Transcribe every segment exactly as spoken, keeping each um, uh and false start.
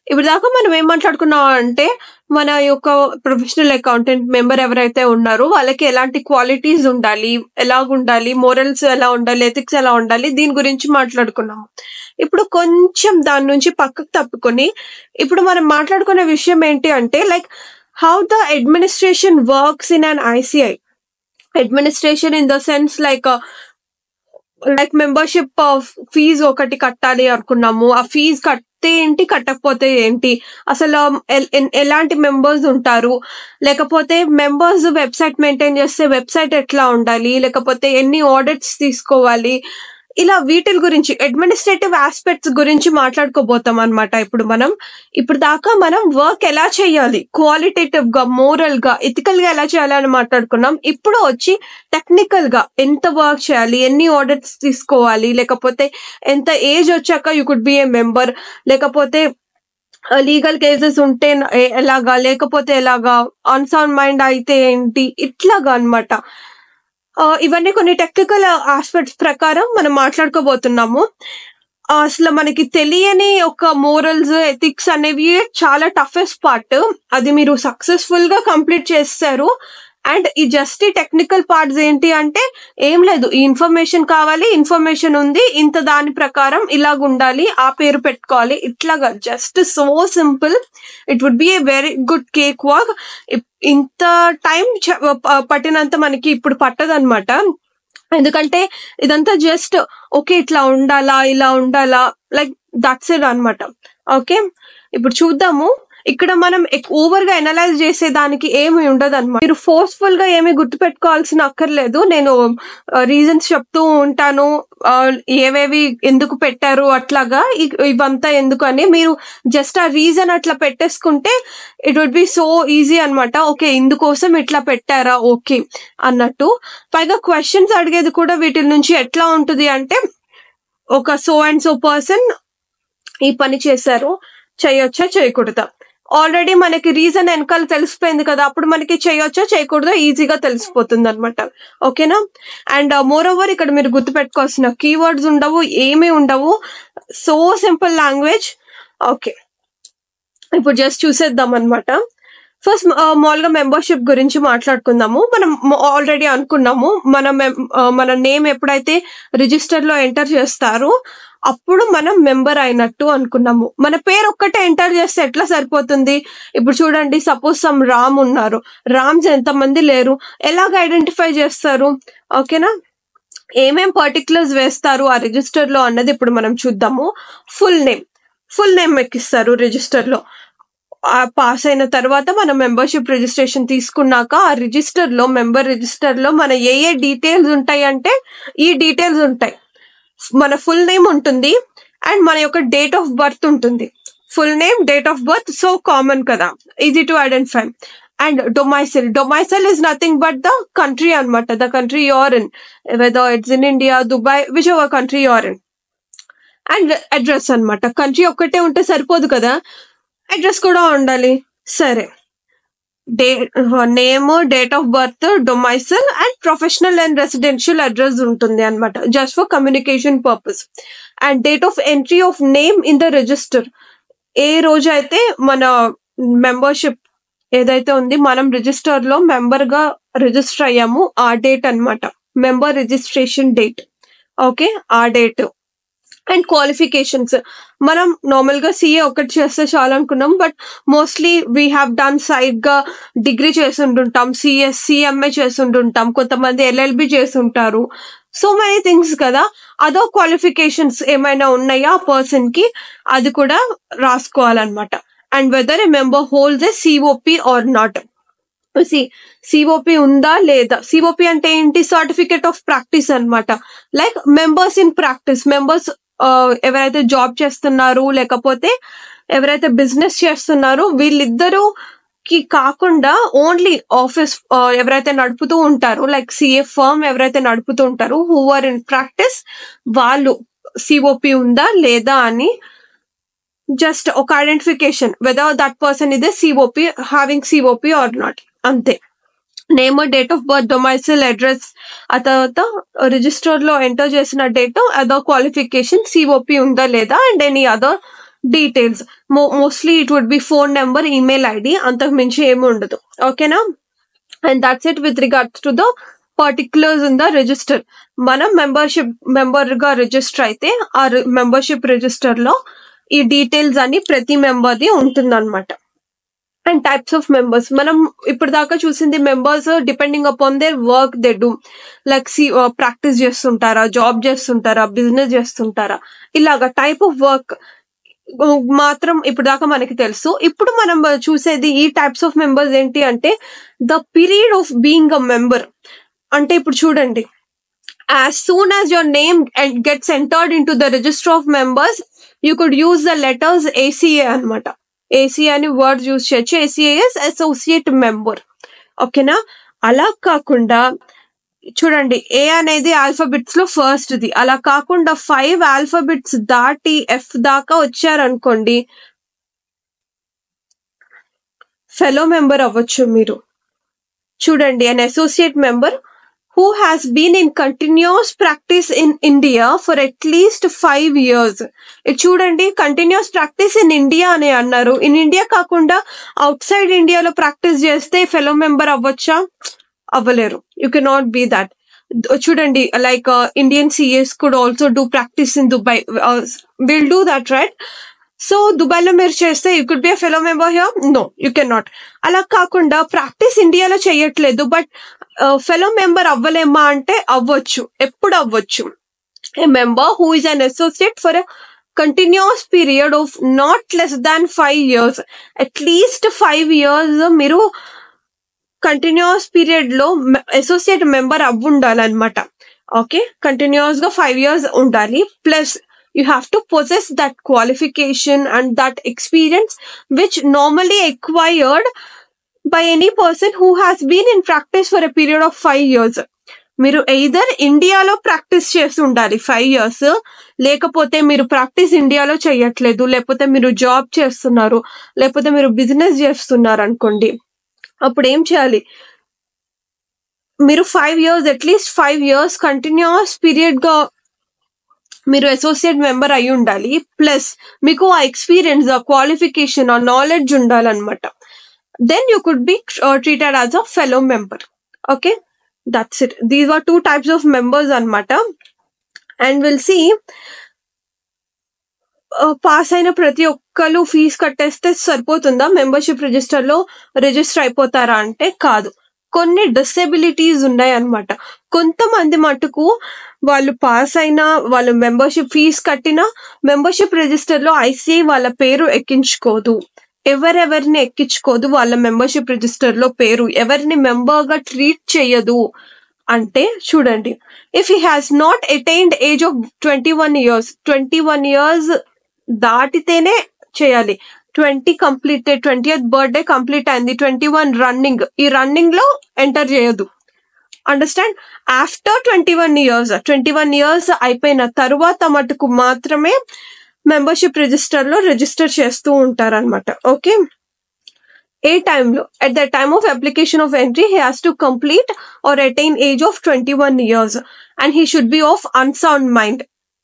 ఇప్పుడు దాకా మనం ఏం మాట్లాడుకున్నాం అంటే మన యొక్క ప్రొఫెషనల్ అకౌంటెంట్ మెంబర్ ఎవరైతే ఉన్నారో వాళ్ళకి ఎలాంటి క్వాలిటీస్ ఉండాలి, ఎలాగుండాలి, మోరల్స్ ఎలా ఉండాలి, ఎథిక్స్ ఎలా ఉండాలి, దీని గురించి మాట్లాడుకున్నాము. ఇప్పుడు కొంచెం దాని నుంచి పక్కకు తప్పుకొని ఇప్పుడు మనం మాట్లాడుకునే విషయం ఏంటి అంటే like how the administration works in an ICI. Administration in the sense like like membership fee ఒకటి కట్టాలి అనుకున్నాము. ఆ ఫీజు కడితే ఏంటి, కట్టకపోతే ఏంటి, అసలు ఎల్- ఎన్- ఎలాంటి మెంబర్స్ ఉంటారు, లేకపోతే మెంబర్స్ వెబ్సైట్ మెయింటైన్ చేస్తే వెబ్సైట్ ఎట్లా ఉండాలి, లేకపోతే ఎన్ని ఆడిట్స్ తీసుకోవాలి, ఇలా వీటి గురించి అడ్మినిస్ట్రేటివ్ ఆస్పెక్ట్స్ గురించి మాట్లాడుకోబోతాం అనమాట. ఇప్పుడు మనం ఇప్పుడు దాకా మనం వర్క్ ఎలా చేయాలి, క్వాలిటేటివ్ గా, మోరల్ గా, ఎథికల్ గా ఎలా చేయాలి అని మాట్లాడుకున్నాం. ఇప్పుడు వచ్చి టెక్నికల్ గా ఎంత వర్క్ చేయాలి, ఎన్ని ఆడిట్స్ తీసుకోవాలి, లేకపోతే ఎంత ఏజ్ వచ్చాక you could be a member, లేకపోతే లీగల్ కేసెస్ ఉంటే ఎ- ఎలాగా, లేకపోతే ఎలాగా, అన్సౌండ్ మైండ్ అయితే ఏంటి, ఇట్లాగా అన్నమాట. ఆ, ఇవన్నీ కొన్ని టెక్నికల్ ఆస్పెక్ట్స్ ప్రకారం మనం మాట్లాడుకోబోతున్నాము. ఆ, అసలు మనకి తెలియని ఒక మోరల్స్, ఎథిక్స్ అనేవి చాలా టఫెస్ట్ పార్ట్. అది మీరు సక్సెస్ఫుల్ గా కంప్లీట్ చేస్తారు. అండ్ ఈ జస్ట్ ఈ టెక్నికల్ పార్ట్స్ ఏంటి అంటే ఏం లేదు, ఈ ఇన్ఫర్మేషన్ కావాలి, ఇన్ఫర్మేషన్ ఉంది, ఇంత దాని ప్రకారం ఇలాగ ఉండాలి, ఆ పేరు పెట్టుకోవాలి, ఇట్లాగా just so simple. It would be a very good cake walk. ఇంత టైం పట్టినంత మనకి ఇప్పుడు పట్టదనమాట. ఎందుకంటే ఇదంతా జస్ట్ ఓకే ఇట్లా ఉండాలా, ఇలా ఉండాలా, లైక్ దట్స్ ఇట్ అనమాట. ఓకే, ఇప్పుడు చూద్దాము. ఇక్కడ మనం ఓవర్ గా ఎనలైజ్ చేసేదానికి ఏమి ఉండదు అనమాట. మీరు ఫోర్స్ఫుల్ గా ఏమి గుర్తు పెట్టుకోవాల్సిన అక్కర్లేదు. నేను రీజన్స్ చెప్తూ ఉంటాను, ఆ, ఏవేవి ఎందుకు పెట్టారు అట్లాగా, ఇ- ఇవంతా ఎందుకు అని మీరు జస్ట్ ఆ రీజన్ అట్లా పెట్టేసుకుంటే it would be so easy అనమాట. ఓకే, ఇందుకోసం ఇట్లా పెట్టారా, ఓకే అన్నట్టు. పైగా క్వశ్చన్స్ అడిగేది కూడా వీటి నుంచి ఎట్లా ఉంటుంది అంటే ఒక సో అండ్ సో పర్సన్ ఈ పని చేశారు, చేయొచ్చా చేయకూడదా, ఆల్రెడీ మనకి రీజన్ వెనకాల తెలిసిపోయింది కదా, అప్పుడు మనకి చేయొచ్చా చేయకూడదా ఈజీగా తెలిసిపోతుంది అనమాట. ఓకేనా. అండ్ మోర్ ఓవర్ ఇక్కడ మీరు గుర్తుపెట్టుకోవాల్సిన కీవర్డ్స్ ఉండవు, ఏమీ ఉండవు, సో సింపుల్ లాంగ్వేజ్. ఓకే, ఇప్పుడు జస్ట్ చూసేద్దాం అనమాట. ఫస్ట్ మామూలుగా మెంబర్షిప్ గురించి మాట్లాడుకుందాము. మనం ఆల్రెడీ అనుకున్నాము, మన mem- ఆ, మన నేమ్ ఎప్పుడైతే రిజిస్టర్ లో ఎంటర్ చేస్తారో అప్పుడు మనం మెంబర్ అయినట్టు అనుకున్నాము. మన పేరు ఒక్కటే ఎంటర్ చేస్తే ఎట్లా సరిపోతుంది? ఇప్పుడు చూడండి, సపోజ్ సమ్ రామ్ ఉన్నారు, రామ్స్ ఎంతమంది లేరు, ఎలాగ ఐడెంటిఫై చేస్తారు? ఓకేనా. ఏమేం పర్టికులర్స్ వేస్తారు ఆ రిజిస్టర్ లో అన్నది ఇప్పుడు మనం చూద్దాము. ఫుల్ నేమ్ ఫుల్ నేమ్ ఎక్కిస్తారు రిజిస్టర్ లో. ఆ పాస్ అయిన తర్వాత మనం మెంబర్షిప్ రిజిస్ట్రేషన్ తీసుకున్నాక ఆ రిజిస్టర్ లో, మెంబర్ రిజిస్టర్ లో మన ఏ ఏ డీటెయిల్స్ ఉంటాయి అంటే ఈ డీటెయిల్స్ ఉంటాయి. మన ఫుల్ నేమ్ ఉంటుంది అండ్ మన యొక్క డేట్ ఆఫ్ బర్త్ ఉంటుంది. Full name, date of birth so common కదా, easy to identify. And domicile domicile is nothing but the country అన్నమాట, the country you're in, whether it's in India, Dubai, which ever country you're in. And address అన్నమాట, country ఒక్కటే ఉంటే సరిపోదు కదా, address కూడా ఉండాలి. సరే, the name, date of birth, domicile and professional and residential address ఉంటుంది అనమాట, just for communication purpose. And date of entry of name in the register, ఏ రోజు అయితే మన మెంబర్షిప్ ఏదైతే ఉంది, మనం రిజిస్టర్ లో మెంబర్ గా రిజిస్టర్ అయ్యాము, ఆ డేట్ అన్నమాట, మెంబర్ రిజిస్ట్రేషన్ డేట్. ఓకే, ఆ డేట్. అండ్ క్వాలిఫికేషన్స్, మనం నార్మల్ గా సిఏ ఒకటి చేస్తే చాలా అనుకున్నాం, but mostly we have done side గా డిగ్రీ చేసి ఉంటుంటాం, సిఎస్ సిఎంఏ చేసి ఉంటుంటాం, కొంతమంది ఎల్ఎల్బి చేసి ఉంటారు, సో మెనీ థింగ్స్ కదా. అదో క్వాలిఫికేషన్స్ ఏమైనా ఉన్నాయా ఆ పర్సన్ కి, అది కూడా రాసుకోవాలన్నమాట. And whether a member holds a COP or not. C COP ఉందా లేదా, సిఓపి అంటే ఏంటి, సర్టిఫికేట్ ఆఫ్ ప్రాక్టీస్ అన్నమాట. Like members in practice, members ఎవరైతే జాబ్ చేస్తున్నారు లేకపోతే ఎవరైతే బిజినెస్ చేస్తున్నారో వీళ్ళిద్దరూ కి కాకుండా ఓన్లీ ఆఫీస్ ఎవరైతే నడుపుతూ ఉంటారో, లైక్ సిఏ ఫర్మ్ ఎవరైతే నడుపుతూ ఉంటారో, హూ ఆర్ ఇన్ ప్రాక్టీస్, వాళ్ళు సిఓపి ఉందా లేదా అని జస్ట్ ఒక ఐడెంటిఫికేషన్, వెదర్ దట్ పర్సన్ ఇదే COP, having COP or not, అంతే. Name, date of birth, domicile, address, ఆ తర్వాత రిజిస్టర్ లో ఎంటర్ చేసిన డేట్, అదర్ క్వాలిఫికేషన్, సిఓపి ఉందా లేదా, and any other details, mostly it would be phone number, email ID, అంతకు మించి ఏమి ఉండదు. ఓకేనా? And that's it with regards to the particulars in the register. మనం మెంబర్షిప్ మెంబర్ గా రిజిస్టర్ అయితే ఆ మెంబర్షిప్ రిజిస్టర్ లో ఈ డీటెయిల్స్ అని ప్రతి మెంబర్ది ఉంటుందన్నమాట. అండ్ టైప్స్ ఆఫ్ మెంబర్స్, మనం ఇప్పుడు దాకా చూసింది members depending upon their work they do, like C practice చేస్తుంటారా, జాబ్ చేస్తుంటారా, బిజినెస్ చేస్తుంటారా, ఇలాగా టైప్ ఆఫ్ వర్క్ మాత్రం ఇప్పుడు దాకా మనకి తెలుసు. ఇప్పుడు మనం చూసేది ఈ టైప్స్ ఆఫ్ మెంబర్స్ ఏంటి అంటే the period of being a member. అంటే ఇప్పుడు చూడండి, as soon as your name gets entered into the register of members, you could use the letters A C A అన్నమాట. A C A అని word use చేయొచ్చు. A C A is associate member. ఓకేనా? అలా కాకుండా చూడండి, ఏ అనేది alphabets లో first the, అలా కాకుండా ఫైవ్ ఆల్ఫాబెట్స్ దాటి ఎఫ్ దాకా వచ్చారనుకోండి, ఫెలో మెంబర్ అవ్వచ్చు మీరు. చూడండి, an associate member who has been in continuous practice in India for at least five years. ఇది చూడండి, కంటిన్యూస్ ప్రాక్టీస్ ఇన్ ఇండియా అని అన్నారు. ఇన్ ఇండియా కాకుండా అవుట్ సైడ్ ఇండియాలో ప్రాక్టీస్ చేస్తే ఫెలో మెంబర్ అవ్వచ్చా? అవ్వలేరు. You can not be that. చూడండి, like Indian CS could also do practice in Dubai, will do that, right? So దుబాయ్లో మీరు చేస్తే you could be a fellow member here? No, you can not. అలా కాకుండా practice ఇండియాలో చేయట్లేదు but fellow member అవ్వలేమా అంటే అవ్వచ్చు. ఎప్పుడు అవ్వచ్చు? A member who is an associate for a continuous period of not less than five years. At least five years మీరు continuous period లో అసోసియేట్ మెంబర్ అవ్వ ఉండాలన్నమాట. ఓకే, కంటిన్యూస్ గా ఫైవ్ ఇయర్స్ ఉండాలి. Plus you have to possess that qualification and that experience which normally acquired by any person who has been in practice for a period of five years. మీరు either ఇండియాలో practice చేసి ఉండాలి five years, లేకపోతే మీరు practice ఇండియాలో చేయట్లేదు, లేకపోతే మీరు జాబ్ చేస్తున్నారు, లేకపోతే మీరు బిజినెస్ చేస్తున్నారు అనుకోండి, అప్పుడు ఏం చేయాలి? మీరు five years at least five years continuous period గా మీరు అసోసియేట్ మెంబర్ అయి ఉండాలి. ప్లస్ మీకు ఆ ఎక్స్పీరియన్స్, ఆ క్వాలిఫికేషన్, ఆ నాలెడ్జ్ ఉండాలన్నమాట. Then you could be treated as a fellow member. Okay, that's it. These are two types of members అన్నమాట. అండ్ విల్ సీ, పాస్ అయిన ప్రతి ఒక్కరు ఫీజు కట్టేస్తే సరిపోతుందా? మెంబర్షిప్ రిజిస్టర్ లో రిజిస్టర్ అయిపోతారా అంటే కాదు. కొన్ని డిసెబిలిటీస్ ఉన్నాయి అన్నమాట. కొంతమంది మటుకు వాళ్ళు పాస్ అయినా, వాళ్ళు మెంబర్షిప్ ఫీజు కట్టినా మెంబర్షిప్ రిజిస్టర్ లో ఐసీఐ వాళ్ళ పేరు ఎక్కించుకోదు. ఎవరెవరిని ఎక్కించుకోదు వాళ్ళ మెంబర్షిప్ రిజిస్టర్ లో పేరు, ఎవరిని మెంబర్ గా ట్రీట్ చేయదు. అంటే చూడండి, if he has not attained age of twenty one years twenty one years దాటితేనే చేయాలి. Twenty completed, twentieth birthday complete అయింది, ట్వంటీ వన్ రన్నింగ్, ఈ రన్నింగ్ లో ఎంటర్ చేయదు. Understand? After twenty one years twenty one years అయిపోయిన తరువాత మటుకు మాత్రమే మెంబర్షిప్ రిజిస్టర్ లో రిజిస్టర్ చేస్తూ ఉంటారన్నమాట. ఓకే, ఏ టైంలో? At the time of application of entry he has to complete or attain age of twenty one years and he should be of unsound mind.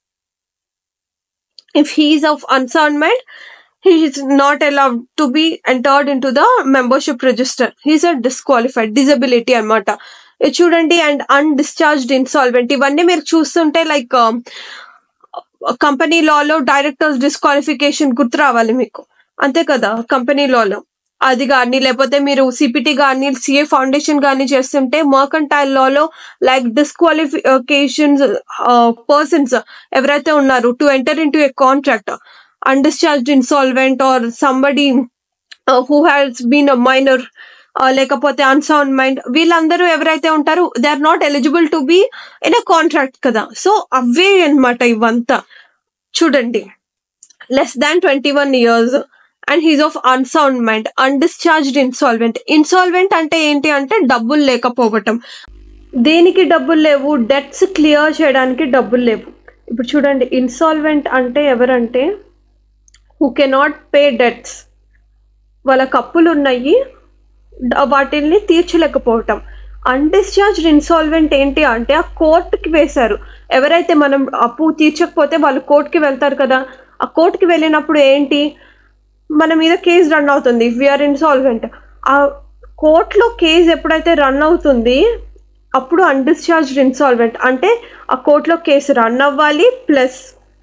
If he is of unsound mind, he is not allowed to be entered into the membership register. He is a disqualified, disability అన్నమాట. చూడండి, and అన్డిశ్చార్జ్డ్ insolvent, ఇవన్నీ మీరు చూస్తుంటే like company లాలో directors disqualification గుర్తు రావాలి మీకు, అంతే కదా? కంపెనీ లాలో అది కానీ, లేకపోతే మీరు సిపిటి కానీ, సిఏ ఫౌండేషన్ కానీ చేస్తుంటే మర్కంటైల్ లాలో లైక్ డిస్క్వాలిఫికేషన్స్ పర్సన్స్ ఎవరైతే ఉన్నారు to enter in to a contract, undischarged insolvent or somebody uh, who has been a minor, uh, లేకపోతే అన్సౌండ్ మైండ్, వీళ్ళందరూ ఎవరైతే ఉంటారో they are not eligible to be in a contract కదా. So అవే అన్నమాట ఇవంతా. చూడండి, less than twenty one years and he's of unsound mind, undischarged insolvent. Insolvent అంటే ఏంటి అంటే డబ్బులు లేకపోవటం. దేనికి డబ్బులు లేవు? డెట్స్ క్లియర్ చేయడానికి డబ్బులు లేవు. ఇప్పుడు చూడండి, ఇన్సాల్వెంట్ అంటే ఎవరంటే who cannot pay debts, వాళ్ళకి అప్పులు ఉన్నాయి, వాటిని తీర్చలేకపోవటం. అన్డిశ్చార్జ్డ్ ఇన్సాల్వెంట్ ఏంటి అంటే ఆ కోర్టుకి వేశారు. ఎవరైతే మనం అప్పు తీర్చకపోతే వాళ్ళు కోర్టుకి వెళ్తారు కదా, ఆ కోర్టుకి వెళ్ళినప్పుడు ఏంటి, మన మీద కేసు రన్ అవుతుంది ఇఫ్ వీఆర్ ఇన్సాల్వెంట్. ఆ కోర్టులో కేసు ఎప్పుడైతే రన్ అవుతుంది అప్పుడు అన్డిశ్చార్జ్డ్ ఇన్సాల్వెంట్ అంటే ఆ కోర్టులో కేసు రన్ అవ్వాలి ప్లస్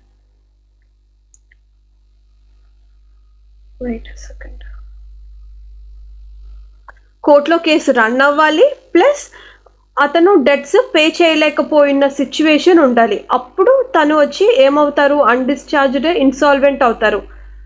వెయిట్ సెకండ్ కోర్టులో కేసు రన్ అవ్వాలి ప్లస్ అతను డెట్స్ పే చేయలేకపోయిన సిచ్యువేషన్ ఉండాలి. అప్పుడు తను వచ్చి ఏమవుతారు, అన్డిశ్చార్జ్డ్ ఇన్సాల్వెంట్ అవుతారు.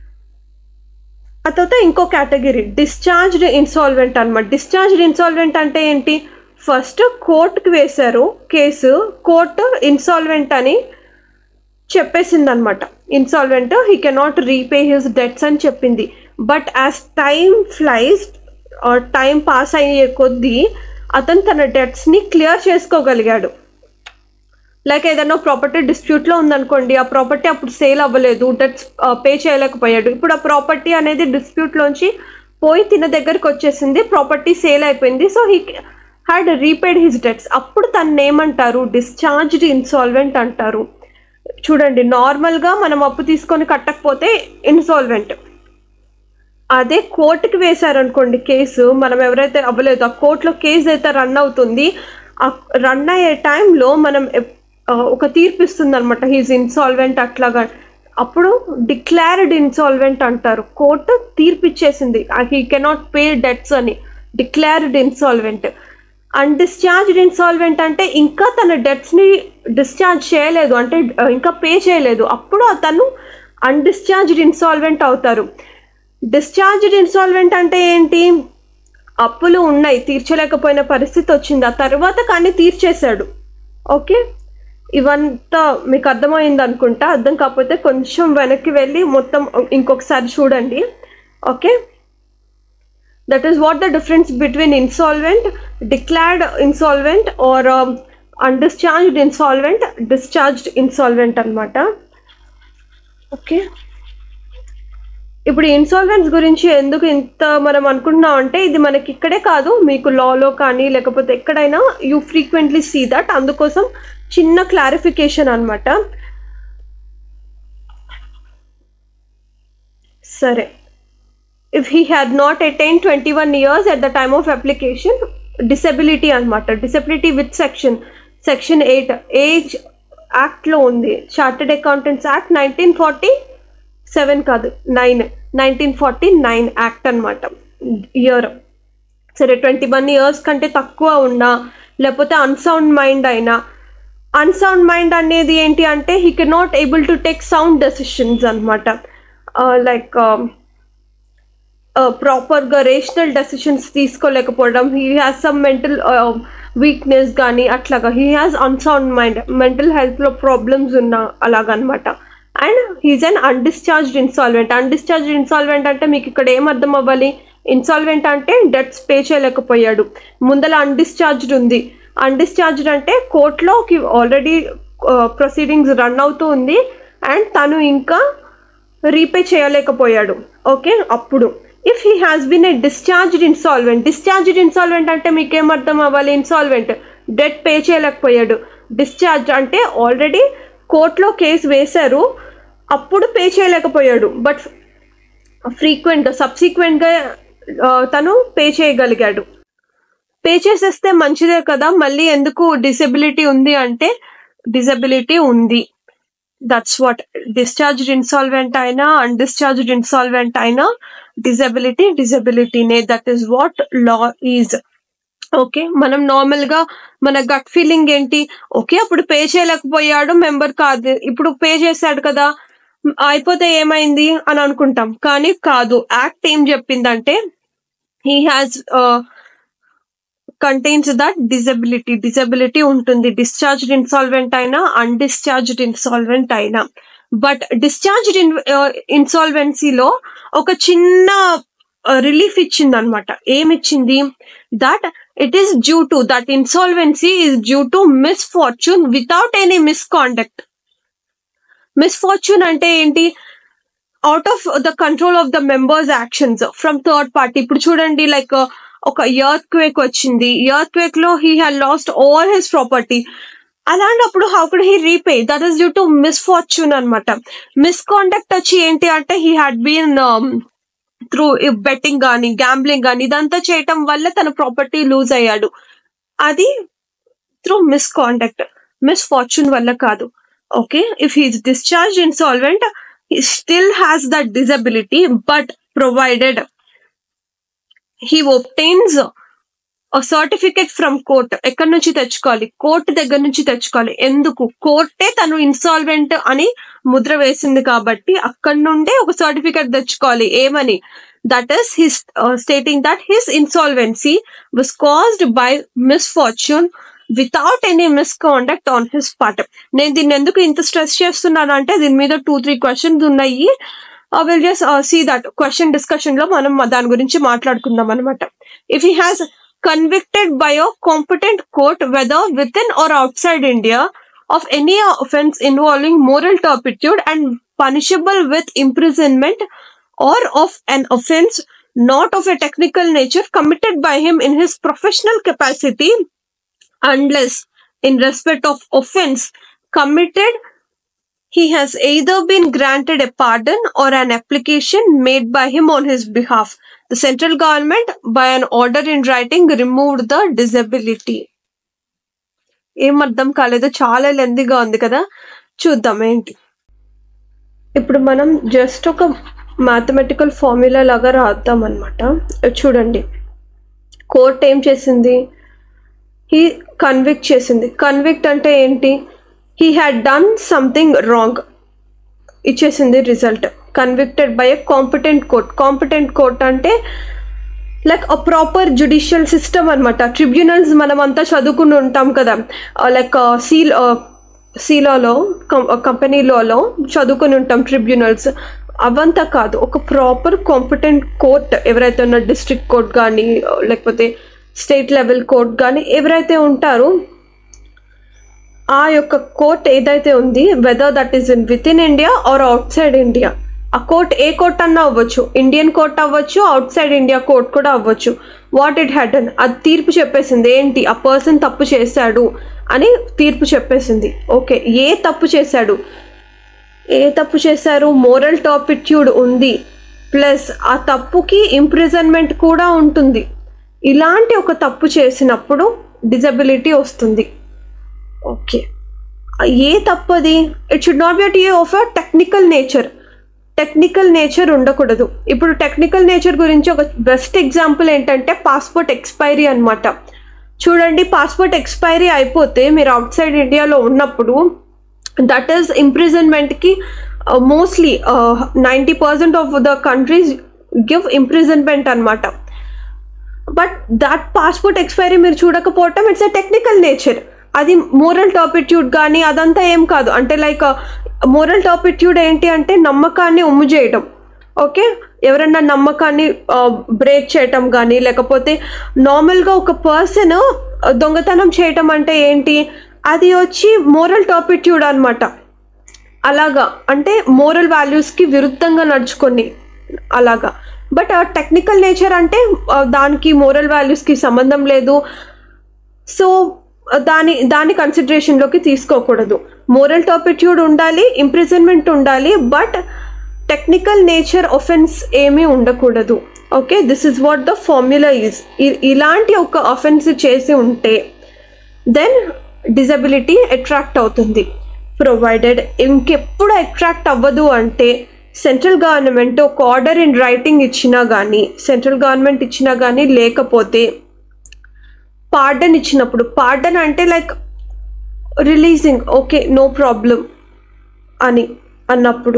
ఆ తర్వాత ఇంకో కేటగిరీ డిశ్చార్జ్డ్ ఇన్సాల్వెంట్ అనమాట. డిశ్చార్జ్డ్ ఇన్సాల్వెంట్ అంటే ఏంటి, ఫస్ట్ కోర్టుకి వేశారు కేసు, కోర్టు ఇన్సాల్వెంట్ అని చెప్పేసింది అనమాట. Insolvent he cannot repay his debts అని చెప్పింది. But as time flies, time pass అయ్యే కొద్దీ అతను తన డెట్స్ని క్లియర్ చేసుకోగలిగాడు. లైక్ ఏదైనా ప్రాపర్టీ డిస్ప్యూట్లో ఉందనుకోండి, ఆ ప్రాపర్టీ అప్పుడు సేల్ అవ్వలేదు, డెట్స్ పే చేయలేకపోయాడు. ఇప్పుడు ఆ ప్రాపర్టీ అనేది డిస్ప్యూట్లోంచి పోయి తిన దగ్గరికి వచ్చేసింది, ప్రాపర్టీ సేల్ అయిపోయింది. So he had repaid his debts. అప్పుడు తను ఏమంటారు, డిశ్చార్జ్డ్ ఇన్సాల్వెంట్ అంటారు. చూడండి, నార్మల్గా మనం అప్పు తీసుకొని కట్టకపోతే ఇన్సాల్వెంట్. అదే కోర్టుకి వేశారనుకోండి కేసు, మనం ఎవరైతే అవ్వలేదు ఆ కోర్టులో కేసు అయితే రన్ అవుతుంది, ఆ రన్ అయ్యే టైంలో మనం ఒక తీర్పు ఇస్తుంది అనమాట, హీజ్ ఇన్సాల్వెంట్ అట్లాగా. అప్పుడు డిక్లేర్డ్ ఇన్సాల్వెంట్ అంటారు. కోర్టు తీర్పు ఇచ్చేసింది హీ కెనాట్ పే డెట్స్ అని, డిక్లేర్డ్ ఇన్సాల్వెంట్. అన్డిశ్చార్జ్డ్ ఇన్సాల్వెంట్ అంటే ఇంకా తన డెట్స్ని డిశ్చార్జ్ చేయలేదు, అంటే ఇంకా పే చేయలేదు, అప్పుడు అతను అన్డిశ్చార్జ్డ్ ఇన్సాల్వెంట్ అవుతారు. డిశ్చార్జ్డ్ ఇన్సాల్వెంట్ అంటే ఏంటి, అప్పులు ఉన్నాయి, తీర్చలేకపోయిన పరిస్థితి వచ్చింది, ఆ తర్వాత కానీ తీర్చేశాడు. ఓకే, ఇవంతా మీకు అర్థమైంది అనుకుంటా. అర్థం కాకపోతే కొంచెం వెనక్కి వెళ్ళి మొత్తం ఇంకొకసారి చూడండి. Okay, that is what the difference between insolvent, declared insolvent or undischarged insolvent, discharged insolvent అనమాట. ఓకే, ఇప్పుడు ఇన్సాల్వెన్స్ గురించి ఎందుకు ఇంత మనం అనుకుంటున్నాం అంటే, ఇది మనకి ఇక్కడే కాదు, మీకు లాలో కానీ లేకపోతే ఎక్కడైనా యూ ఫ్రీక్వెంట్లీ సీ దట్. అందుకోసం చిన్న క్లారిఫికేషన్ అనమాట. సరే, if he had not attain twenty one years at the time of application, disability అనమాట. Disability with section section eight age యాక్ట్లో ఉంది, chartered accountants act nineteen forty seven కాదు nine nineteen forty nine act అనమాట. Year సరే, twenty one years కంటే తక్కువ ఉన్నా లేకపోతే అన్సౌండ్ మైండ్ అయినా, అన్సౌండ్ మైండ్ అనేది ఏంటి అంటే he can not able to take sound decisions అనమాట. లైక్ ప్రాపర్గా rational decisions తీసుకోలేకపోవడం, he has some mental weakness కానీ అట్లాగా, he has unsound mind, mental హెల్త్లో ప్రాబ్లమ్స్ ఉన్నా అలాగనమాట. And he's an undischarged insolvent. Undischarged insolvent అంటే మీకు ఇక్కడ ఏం అర్థం అవ్వాలి, ఇన్సాల్వెంట్ అంటే డెట్స్ పే చేయలేకపోయాడు, ముందల అన్డిశ్చార్జ్డ్ ఉంది. అన్డిశ్చార్జ్డ్ అంటే కోర్టులోకి ఆల్రెడీ ప్రొసీడింగ్స్ రన్ అవుతూ ఉంది అండ్ తను ఇంకా రీపే చేయలేకపోయాడు. ఓకే, అప్పుడు if he has been a discharged insolvent. Discharged insolvent అంటే మీకేం అర్థం అవ్వాలి, ఇన్సాల్వెంట్ డెట్ పే చేయలేకపోయాడు. డిశ్చార్జ్ అంటే ఆల్రెడీ కోర్టులో కేసు వేశారు, అప్పుడు పే చేయలేకపోయాడు, బట్ ఫ్రీక్వెంట్ సబ్సిక్వెంట్గా తను పే చేయగలిగాడు. పే చేసేస్తే మంచిదే కదా, మళ్ళీ ఎందుకు డిసెబిలిటీ ఉంది అంటే డిసెబిలిటీ ఉంది. దట్స్ వాట్ డిశ్చార్జ్డ్ ఇన్సాల్వెంట్ అయినా అన్డిశ్చార్జ్డ్ ఇన్సాల్వెంట్ అయినా డిసెబిలిటీ డిసెబిలిటీనే. That is what law is. Okay, మనం నార్మల్గా మన గట్ ఫీలింగ్ ఏంటి, ఓకే అప్పుడు పే చేయలేకపోయాడు మెంబర్ కాదు, ఇప్పుడు పే చేశాడు కదా అయిపోతే ఏమైంది అని అనుకుంటాం, కానీ కాదు. యాక్ట్ ఏం చెప్పిందంటే he has contains that disability disability ఉంటుంది, డిశ్చార్జ్డ్ ఇన్సాల్వెంట్ అయినా అన్డిశ్చార్జ్డ్ ఇన్సాల్వెంట్ అయినా. బట్ డిశ్చార్జ్డ్ ఇన్ ఇన్సాల్వెన్సీలో ఒక చిన్న రిలీఫ్ ఇచ్చింది అనమాట. ఏమిచ్చింది, that it is due to that insolvency is due to misfortune without any misconduct. Misfortune అంటే ఏంటి, out of the control of the members actions from third party. ఇప్పుడు చూడండి, లైక్ ఒక ఎర్త్ క్వేక్ వచ్చింది, ఎర్త్ క్వేక్ లో he had lost all his property, అలాంటప్పుడు how could he repay? That is due to misfortune అనమాట. Misconduct వచ్చి ఏంటి అంటే he had been through betting కానీ గ్యాంబ్లింగ్ కానీ ఇదంతా చేయటం వల్ల తన ప్రాపర్టీ లూజ్ అయ్యాడు. అది త్రూ మిస్కాండక్ట్, మిస్ఫార్చ్యూన్ వల్ల కాదు. Okay, if he is discharge insolvent he still has that disability, but provided he obtains a certificate from court. ఎక్కడి నుంచి తెచ్చుకోవాలి? కోర్టు దగ్గర నుంచి తెచ్చుకోవాలి. ఎందుకు? కోర్టే తను ఇన్సాల్వెంట్ అని ముద్ర వేసింది కాబట్టి అక్కడి నుండే ఒక సర్టిఫికేట్ తెచ్చుకోవాలి. ఏమని? That is his stating that his insolvency was caused by misfortune without any misconduct on his part. నేను దీన్ని ఎందుకు ఇంత స్ట్రెస్ చేస్తున్నాను అంటే దీని మీద టూ త్రీ క్వశ్చన్స్ ఉన్నాయి. I will just see that question discussion లో మనం దాని గురించి మాట్లాడుకుందాం అనమాట. If he has convicted by a competent court whether within or outside India of any offense involving moral turpitude and punishable with imprisonment, or of an offense not of a technical nature committed by him in his professional capacity, unless in respect of offense committed he has either been granted a pardon or an application made by him on his behalf, the central government by an order in writing removed the disability. ఏం అర్థం కాలేదు, చాలా లెందీగా ఉంది కదా. చూద్దాం ఏంటి. ఇప్పుడు మనం జస్ట్ ఒక మ్యాథమెటికల్ ఫార్ములా లాగా రాద్దాం అనమాట. చూడండి, కోర్ట్ ఏం చేసింది? హీ కన్విక్ట్ చేసింది. కన్విక్ట్ అంటే ఏంటి? He had done something wrong ఇచ్చేసింది result. Convicted by a competent court. Competent court అంటే like a proper judicial system అనమాట. ట్రిబ్యునల్స్ మనం అంతా చదువుకుని ఉంటాం కదా, లైక్ సీల్ సీలాలో కంపెనీ లాలో చదువుకుని ఉంటాం ట్రిబ్యునల్స్. అవంతా కాదు, ఒక ప్రాపర్ కాంపిటెంట్ కోర్ట్ ఎవరైతే ఉన్న డిస్ట్రిక్ట్ కోర్ట్ కానీ లేకపోతే స్టేట్ లెవెల్ కోర్ట్ కానీ ఎవరైతే ఉంటారో ఆ యొక్క కోర్ట్ ఏదైతే ఉంది, whether that is in within India or outside India, ఆ కోర్ట్ ఏ కోర్ట్ అన్నా అవ్వచ్చు, ఇండియన్ కోర్ట్ అవ్వచ్చు, అవుట్ సైడ్ ఇండియా కోర్ట్ కూడా అవ్వచ్చు. వాట్ ఇట్ హ్యాడ్ డన్, అది తీర్పు చెప్పేసింది. ఏంటి? ఆ పర్సన్ తప్పు చేశాడు అని తీర్పు చెప్పేసింది. ఓకే, ఏ తప్పు చేశాడు? ఏ తప్పు చేశారు? మోరల్ టర్పిట్యూడ్ ఉంది, ప్లస్ ఆ తప్పుకి ఇంప్రిజన్మెంట్ కూడా ఉంటుంది. ఇలాంటి ఒక తప్పు చేసినప్పుడు డిజబిలిటీ వస్తుంది. ఓకే, ఏ తప్పది? It should not be at a of a technical nature. Technical nature ఉండకూడదు. ఇప్పుడు టెక్నికల్ నేచర్ గురించి ఒక బెస్ట్ ఎగ్జాంపుల్ ఏంటంటే పాస్పోర్ట్ ఎక్స్పైరీ అనమాట. చూడండి, పాస్పోర్ట్ ఎక్స్పైరీ అయిపోతే మీరు అవుట్ సైడ్ ఇండియాలో ఉన్నప్పుడు దట్ ఈస్ ఇంప్రిజన్మెంట్కి mostly ninety percent of the countries give imprisonment అనమాట. బట్ దట్ పాస్పోర్ట్ ఎక్స్పైరీ మీరు చూడకపోవటం ఇట్స్ ఎ టెక్నికల్ నేచర్. అది మోరల్ టర్పిట్యూడ్ కానీ అదంతా ఏం కాదు. అంటే లైక్ మోరల్ టర్పిట్యూడ్ ఏంటి అంటే నమ్మకాన్ని ఉమ్ము చేయడం. ఓకే, ఎవరన్నా నమ్మకాన్ని బ్రేక్ చేయటం కానీ లేకపోతే నార్మల్గా ఒక పర్సన్ దొంగతనం చేయటం అంటే ఏంటి? అది వచ్చి మోరల్ టర్పిట్యూడ్ అనమాట. అలాగా అంటే మోరల్ వాల్యూస్కి విరుద్ధంగా నడుచుకొని అలాగా. బట్ టెక్నికల్ నేచర్ అంటే దానికి మోరల్ వాల్యూస్కి సంబంధం లేదు. సో దాని దాని కన్సిడరేషన్లోకి తీసుకోకూడదు. మోరల్ టర్పిట్యూడ్ ఉండాలి, ఇంప్రిజన్మెంట్ ఉండాలి, బట్ టెక్నికల్ నేచర్ ఒఫెన్స్ ఏమీ ఉండకూడదు. Okay, this is what the formula is. ఇలాంటి ఒక ఒఫెన్స్ చేసి ఉంటే దెన్ డిజబిలిటీ అట్రాక్ట్ అవుతుంది. ప్రొవైడెడ్ ఇంకెప్పుడు అట్రాక్ట్ అవ్వదు అంటే సెంట్రల్ గవర్నమెంట్ ఒక ఆర్డర్ ఇన్ రైటింగ్ ఇచ్చినా కానీ సెంట్రల్ గవర్నమెంట్ ఇచ్చినా కానీ లేకపోతే పార్డన్ ఇచ్చినప్పుడు, పార్డన్ అంటే like releasing, okay no problem అని అన్నప్పుడు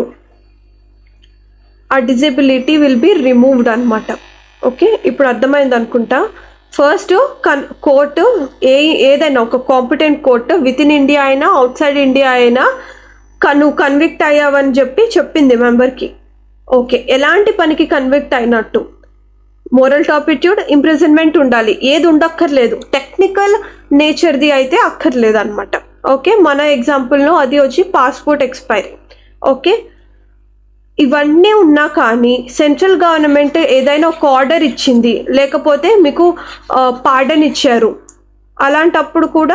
ఆ డిజబిలిటీ విల్ బి రిమూవ్డ్ అనమాట. ఓకే, ఇప్పుడు అర్థమైంది అనుకుంటా. ఫస్ట్ కన్ కోర్టు ఏ ఏదైనా ఒక competent court within India అయినా అవుట్ సైడ్ ఇండియా అయినా కను కన్విక్ట్ అయ్యావని చెప్పి చెప్పింది మెంబర్కి. ఓకే, ఎలాంటి పనికి కన్విక్ట్ అయినట్టు? మోరల్ టర్పిట్యూడ్, ఇంప్రిజన్మెంట్ ఉండాలి. ఏది ఉండక్కర్లేదు, టెక్నికల్ నేచర్ది అయితే అక్కర్లేదు అనమాట. ఓకే, మన ఎగ్జాంపుల్లో అది వచ్చి పాస్పోర్ట్ ఎక్స్పైరీ. ఓకే, ఇవన్నీ ఉన్నా కానీ సెంట్రల్ గవర్నమెంట్ ఏదైనా ఒక ఆర్డర్ ఇచ్చింది లేకపోతే మీకు పార్డన్ ఇచ్చారు, అలాంటప్పుడు కూడా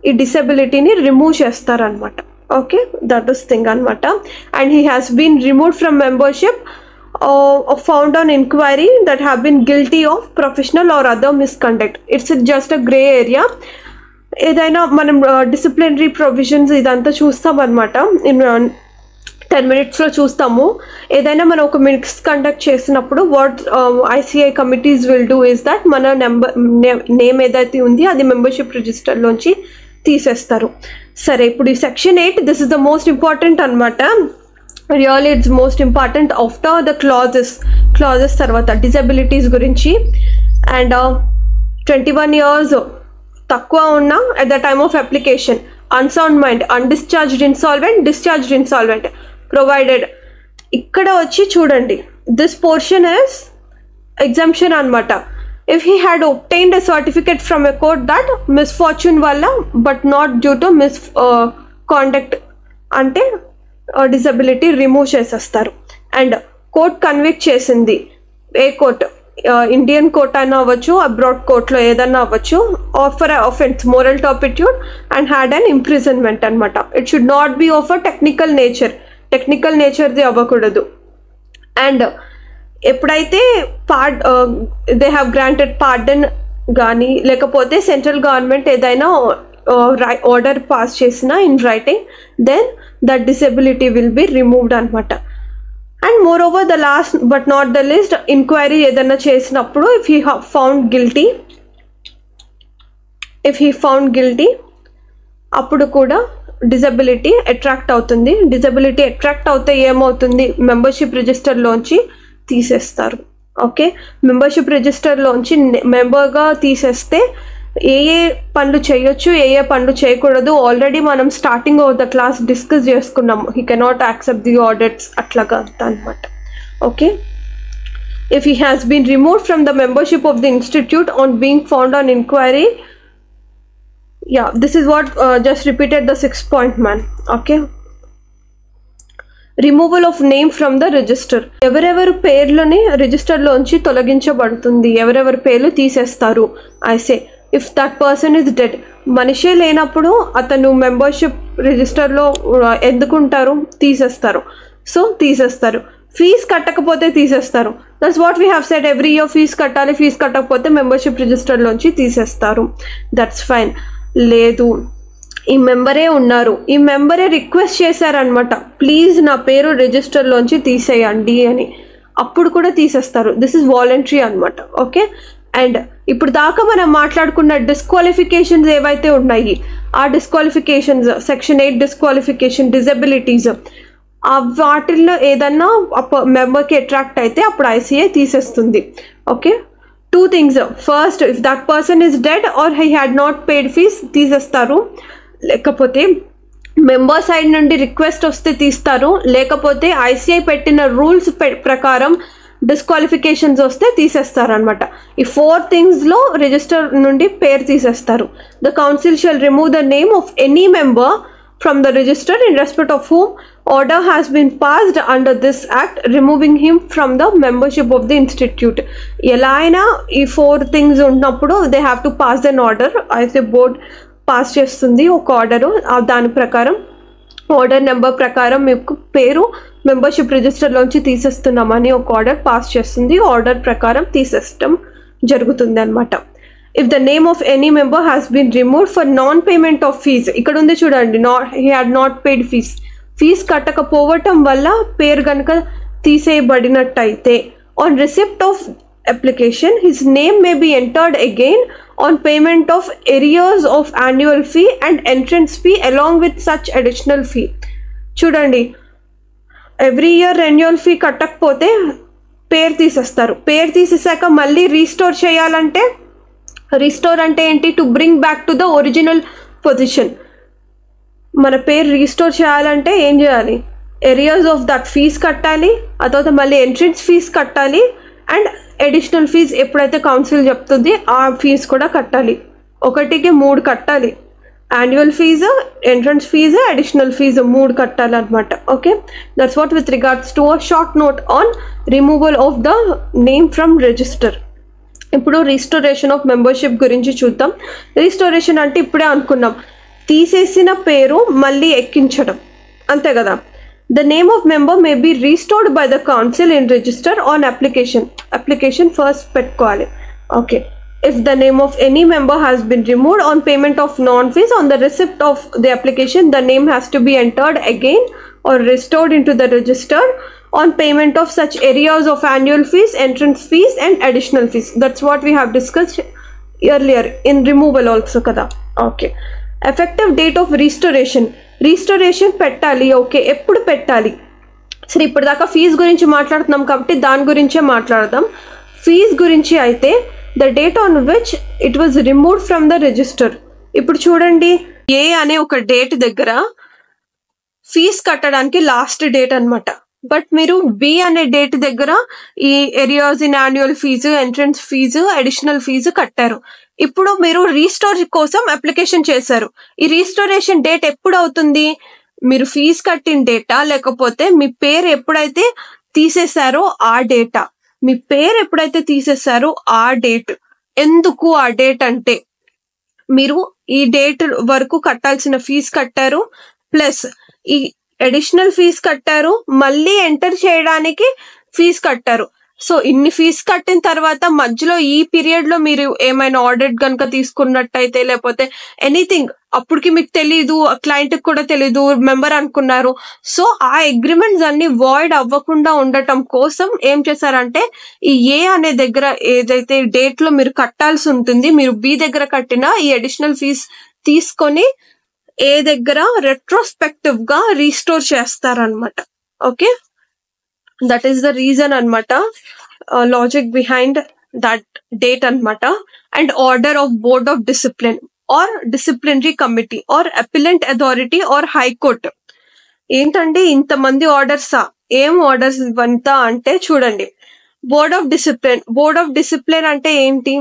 ఈ డిసెబిలిటీని రిమూవ్ చేస్తారనమాట. ఓకే, దట్ ఇస్ థింగ్ అనమాట. And he has been removed from membership found on enquiry that have been guilty of professional or other misconduct. It's just a grey area. ఏదైనా మనం డిసిప్లినరీ ప్రొవిజన్స్ ఇదంతా చూస్తాం అనమాట. Ten మినిట్స్లో చూస్తాము. ఏదైనా మనం ఒక మిక్స్ కండక్ట్ చేసినప్పుడు what ICI committees will do is that మన నెంబర్ నేమ్ ఏదైతే ఉంది అది మెంబర్షిప్ రిజిస్టర్లోంచి తీసేస్తారు. సరే, ఇప్పుడు ఈ section eight this is the most important అనమాట. Really it's most important after the clauses clauses తర్వాత డిజబిలిటీస్ గురించి. అండ్ ట్వంటీ వన్ ఇయర్స్ తక్కువ ఉన్న at the time of application, unsound mind, undischarged insolvent, discharged insolvent provided. ఇక్కడ వచ్చి చూడండి, this portion is exemption అనమాట. If he had obtained a certificate from a court that misfortune వల్ల but not due to misconduct అంటే disability remove చేసేస్తారు. And court convict చేసింది, ఏ court, Indian court అయినా అవ్వచ్చు, అబ్రాడ్ కోర్ట్లో ఏదన్నా అవ్వచ్చు, of a offence moral turpitude and had and imprisonment అనమాట. It should not be of a technical nature, technical నేచర్ది అవ్వకూడదు. అండ్ ఎప్పుడైతే పార్డ్ దే హ్యావ్ గ్రాంటెడ్ పార్డన్ కానీ లేకపోతే సెంట్రల్ గవర్నమెంట్ ఏదైనా ఆర్డర్ పాస్ చేసినా in writing, then that disability will be removed అనమాట. And more over the last but not the least, inquiry ఏదైనా చేసినప్పుడు if he found guilty if he found guilty అప్పుడు కూడా disability attract అవుతుంది. Disability attract అవుతే ఏమవుతుంది, membership రిజిస్టర్లోంచి తీసేస్తారు. ఓకే, మెంబర్షిప్ రిజిస్టర్లోంచి మెంబర్గా తీసేస్తే ఏ ఏ పనులు చేయొచ్చు, ఏ ఏ పనులు చేయకూడదు ఆల్రెడీ మనం starting of the class discuss చేసుకున్నాము. He cannot accept the audits అట్లాగా అనమాట. Okay, if he has been removed from the membership of the institute on being found on enquiry, yeah, this is what uh, just repeated the sixth point, man. Okay, removal of name from the register. ఎవరెవరి పేర్లని రిజిస్టర్లోంచి తొలగించబడుతుంది, ఎవరెవరి పేర్లు తీసేస్తారు. ఐసే if that person is dead, మనిషే లేనప్పుడు అతను మెంబర్షిప్ రిజిస్టర్లో ఎందుకుంటారు, తీసేస్తారు. సో తీసేస్తారు. ఫీజు కట్టకపోతే తీసేస్తారు. That's what we have said, every year fees కట్టాలి, ఫీజు కట్టకపోతే మెంబర్షిప్ రిజిస్టర్లోంచి తీసేస్తారు. That's fine. లేదు, ఈ మెంబరే ఉన్నారు, ఈ మెంబరే రిక్వెస్ట్ చేశారనమాట, ప్లీజ్ నా పేరు రిజిస్టర్లోంచి తీసేయండి అని, అప్పుడు కూడా తీసేస్తారు. దిస్ ఇస్ వాలంటరీ అనమాట. ఓకే, అండ్ ఇప్పుడు దాకా మనం మాట్లాడుకున్న డిస్క్వాలిఫికేషన్స్ ఏవైతే ఉన్నాయి, ఆ disqualifications section eight disqualification, disabilities, ఆ వాటిల్లో ఏదన్నా మెంబర్కి అట్రాక్ట్ అయితే అప్పుడు ఐసీఐ తీసేస్తుంది. Okay, two things. First, if that person is dead or he had not paid fees తీసేస్తారు, లేకపోతే మెంబర్ సైడ్ నుండి రిక్వెస్ట్ వస్తే తీస్తారు, లేకపోతే ఐసీఐ పెట్టిన రూల్స్ ప్రకారం డిస్క్వాలిఫికేషన్స్ వస్తే తీసేస్తారు అనమాట. ఈ ఫోర్ థింగ్స్లో రిజిస్టర్ నుండి పేరు తీసేస్తారు. The council shall remove the name of any member from the register in respect of whom order has been passed under this act, removing him from the membership of the institute. ఎలా అయినా ఈ four things ఉన్నప్పుడు they have to pass then order. అయితే board pass చేస్తుంది ఒక order, దాని ప్రకారం order number ప్రకారం మీకు పేరు మెంబర్షిప్ రిజిస్టర్లోంచి తీసేస్తున్నామని ఒక ఆర్డర్ పాస్ చేస్తుంది. ఆర్డర్ ప్రకారం తీసేయడం జరుగుతుంది అనమాట. If the name of any member has been removed for non-payment of fees, ఇక్కడ ఉంది చూడండి, not he had not paid fees, fees కట్టకపోవటం వల్ల పేరు కనుక తీసేయబడినట్టయితే, on receipt of application his name may be entered again on payment of arrears of annual fee and entrance fee along with such additional fee. చూడండి, every year renewal fee కట్టకపోతే పేరు తీసేస్తారు. పేరు తీసేసాక మళ్ళీ రీస్టోర్ చేయాలంటే, రీస్టోర్ అంటే ఏంటి, to bring back to the original position. మన పేరు రీస్టోర్ చేయాలంటే ఏం చేయాలి, ఎరియర్స్ ఆఫ్ దట్ ఫీజ్ కట్టాలి, ఆ తర్వాత మళ్ళీ ఎంట్రన్స్ ఫీజ్ కట్టాలి, అండ్ అడిషనల్ ఫీజ్ ఎప్పుడైతే కౌన్సిల్ చెప్తుంది ఆ ఫీజ్ కూడా కట్టాలి. ఒకటికి మూడు కట్టాలి, annual fees, entrance fees, additional fees మూడు కట్టాలి అనమాట. Okay, that's what with regards to a short note on removal of the name from register. ఇప్పుడు రీస్టోరేషన్ ఆఫ్ మెంబర్షిప్ గురించి చూద్దాం. రీస్టోరేషన్ అంటే ఇప్పుడే అనుకున్నాం, తీసేసిన పేరు మళ్ళీ ఎక్కించడం, అంతే కదా. The name of member may be restored by the council in register on application. Application first పెట్టుకోవాలి. Okay. If the name of any member has been removed on payment of non-fees on the receipt of the application, the name has to be entered again or restored into the register on payment of such areas of annual fees, entrance fees and additional fees. That's what we have discussed earlier in removal also kada. Okay. Effective date of restoration. Restoration పెట్టాలి. Okay, ఎప్పుడు పెట్టాలి? సరే, ఇప్పుడు దాకా fee గురించి మాట్లాడుతున్నాం కాబట్టి దాని గురించే మాట్లాడదాం. ఫీజు గురించి అయితే the date on which it was removed from the register. ఇప్పుడు చూడండి, ఏ అనే ఒక డేట్ దగ్గర ఫీజు కట్టడానికి లాస్ట్ డేట్ అనమాట. బట్ మీరు బి అనే డేట్ దగ్గర ఈ arrears in annual fees, entrance fees, additional fees కట్టారు. ఇప్పుడు మీరు రీస్టోర్ కోసం అప్లికేషన్ చేశారు. ఈ రీస్టోరేషన్ డేట్ ఎప్పుడు అవుతుంది? మీరు ఫీజు కట్టిన డేటా లేకపోతే మీ పేరు ఎప్పుడైతే తీసేశారో ఆ డేటా. మీ పేరు ఎప్పుడైతే తీసేశారో ఆ డేట్. ఎందుకు ఆ డేట్ అంటే, మీరు ఈ డేట్ వరకు కట్టాల్సిన ఫీజు కట్టారు, ప్లస్ ఈ అడిషనల్ ఫీజు కట్టారు, మళ్ళీ ఎంటర్ చేయడానికి ఫీజు కట్టారు. సో ఇన్ని ఫీజు కట్టిన తర్వాత మధ్యలో ఈ పీరియడ్ లో మీరు ఏమైనా ఆడిట్ కనుక తీసుకున్నట్టయితే, లేకపోతే ఎనీథింగ్ అప్పటికి మీకు తెలీదు, క్లయింట్ కూడా తెలీదు, మెంబర్ అనుకున్నారు. సో ఆ అగ్రిమెంట్స్ అన్ని వాయిడ్ అవ్వకుండా ఉండటం కోసం ఏం చేశారంటే, ఈ ఏ అనే దగ్గర ఏదైతే డేట్ లో మీరు కట్టాల్సి ఉంటుంది, మీరు బి దగ్గర కట్టిన ఈ అడిషనల్ ఫీజ్ తీసుకొని ఏ దగ్గర రెట్రోస్పెక్టివ్ గా రీస్టోర్ చేస్తారనమాట. Okay, that is the reason అనమాట, లాజిక్ బిహైండ్ దట్ డేట్ అనమాట. And order of board of discipline or disciplinary committee or appellate authority or high court. ఏంటంటే ఇంతమంది ఆర్డర్సా? ఏం ఆర్డర్స్ ఇవంతా అంటే చూడండి, board of discipline. Board of discipline అంటే ఏంటి?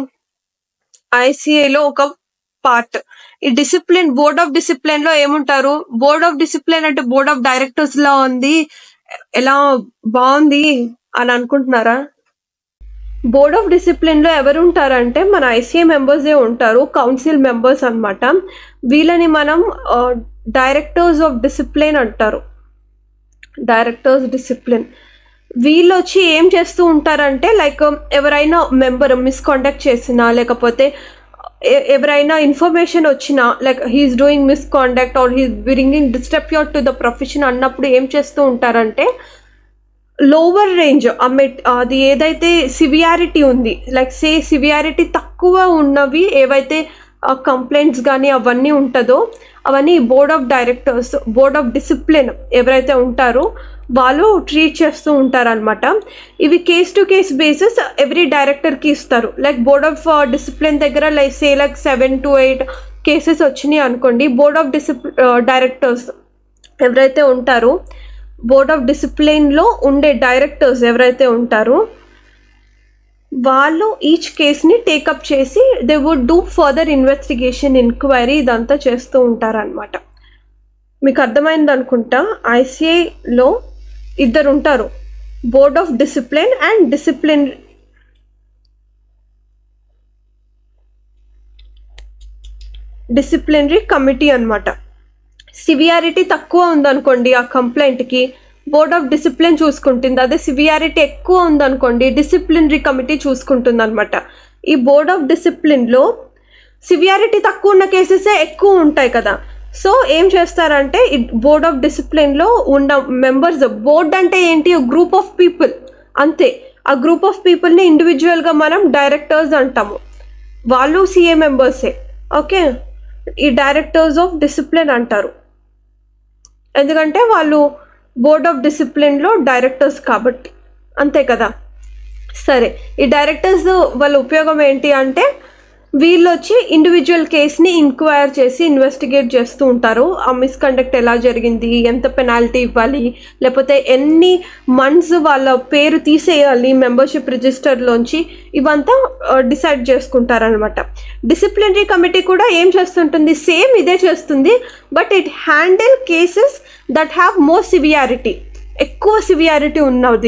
ఐసిఐలో ఒక పార్ట్. ఈ డిసిప్లిన్, బోర్డ్ ఆఫ్ డిసిప్లిన్ లో ఏముంటారు? బోర్డ్ ఆఫ్ డిసిప్లిన్ అంటే బోర్డ్ ఆఫ్ డైరెక్టర్స్ లా ఉంది, ఎలా బాగుంది అని అనుకుంటున్నారా? బోర్డ్ ఆఫ్ డిసిప్లిన్ లో ఎవరు ఉంటారంటే మన ఐసీఏ మెంబర్సే ఉంటారు, కౌన్సిల్ మెంబర్స్ అనమాట. వీళ్ళని మనం డైరెక్టర్స్ ఆఫ్ డిసిప్లిన్ అంటారు. డైరెక్టర్స్ డిసిప్లిన్ వీళ్ళు వచ్చి ఏం చేస్తూ ఉంటారంటే, లైక్ ఎవరైనా మెంబర్ మిస్కాండక్ట్ చేసినా, లేకపోతే ఎవరైనా ఇన్ఫర్మేషన్ వచ్చినా, like he is doing misconduct or he is bringing disrepute to the profession అన్నప్పుడు ఏం చేస్తూ ఉంటారంటే, లోవర్ రేంజ్ అమెట్ అది ఏదైతే సివియారిటీ ఉంది, లైక్ సే సివియారిటీ తక్కువ ఉన్నవి ఏవైతే కంప్లైంట్స్ కానీ అవన్నీ ఉంటుందో అవన్నీ board of directors, board of discipline ఎవరైతే ఉంటారో వాళ్ళు ట్రీట్ చేస్తూ ఉంటారనమాట. ఇవి case to case basis every డైరెక్టర్కి ఇస్తారు. లైక్ బోర్డ్ ఆఫ్ డిసిప్లిన్ దగ్గర like say like seven to eight cases వచ్చినాయి అనుకోండి, బోర్డ్ ఆఫ్ డిసిప్లి డైరెక్టర్స్ ఎవరైతే ఉంటారో, బోర్డ్ ఆఫ్ డిసిప్లిన్లో ఉండే డైరెక్టర్స్ ఎవరైతే ఉంటారో వాళ్ళు ఈచ్ కేస్ని టేకప్ చేసి they would do further investigation, enquiry ఇదంతా చేస్తూ ఉంటారనమాట. మీకు అర్థమైంది అనుకుంటా. ఐసీఐలో ఇద్దరు ఉంటారు, board of discipline and discipline disciplinary committee అనమాట. సివియారిటీ తక్కువ ఉందనుకోండి ఆ కంప్లైంట్కి, బోర్డ్ ఆఫ్ డిసిప్లిన్ చూసుకుంటుంది. అదే సివియారిటీ ఎక్కువ ఉందనుకోండి డిసిప్లినరీ కమిటీ చూసుకుంటుంది అనమాట. ఈ బోర్డ్ ఆఫ్ డిసిప్లిన్లో సివియారిటీ తక్కువ ఉన్న కేసెసే ఎక్కువ ఉంటాయి కదా. సో ఏం చేస్తారంటే, ఈ బోర్డ్ ఆఫ్ డిసిప్లిన్లో ఉన్న మెంబర్స్, బోర్డ్ అంటే ఏంటి? గ్రూప్ ఆఫ్ పీపుల్ అంతే. ఆ గ్రూప్ ఆఫ్ పీపుల్ని ఇండివిజువల్గా మనం డైరెక్టర్స్ అంటాము, వాళ్ళు సిఏ మెంబర్సే. ఓకే, ఈ డైరెక్టర్స్ ఆఫ్ డిసిప్లిన్ అంటారు, ఎందుకంటే వాళ్ళు బోర్డ్ ఆఫ్ డిసిప్లిన్లో డైరెక్టర్స్ కాబట్టి, అంతే కదా. సరే, ఈ డైరెక్టర్స్ వాళ్ళ ఉపయోగం ఏంటి అంటే, వీళ్ళు వచ్చి ఇండివిజువల్ కేస్ని ఇంక్వైర్ చేసి ఇన్వెస్టిగేట్ చేస్తూ ఉంటారు. ఆ మిస్కండక్ట్ ఎలా జరిగింది, ఎంత పెనాల్టీ ఇవ్వాలి, లేకపోతే ఎన్ని మంత్స్ వాళ్ళ పేరు తీసేయాలి మెంబర్షిప్ రిజిస్టర్లోంచి, ఇవంతా డిసైడ్ చేసుకుంటారనమాట. డిసిప్లినరీ కమిటీ కూడా ఏం చేస్తుంటుంది? సేమ్ ఇదే చేస్తుంది, but it handle cases that have more severity, ఎక్కువ సివియారిటీ ఉన్నది.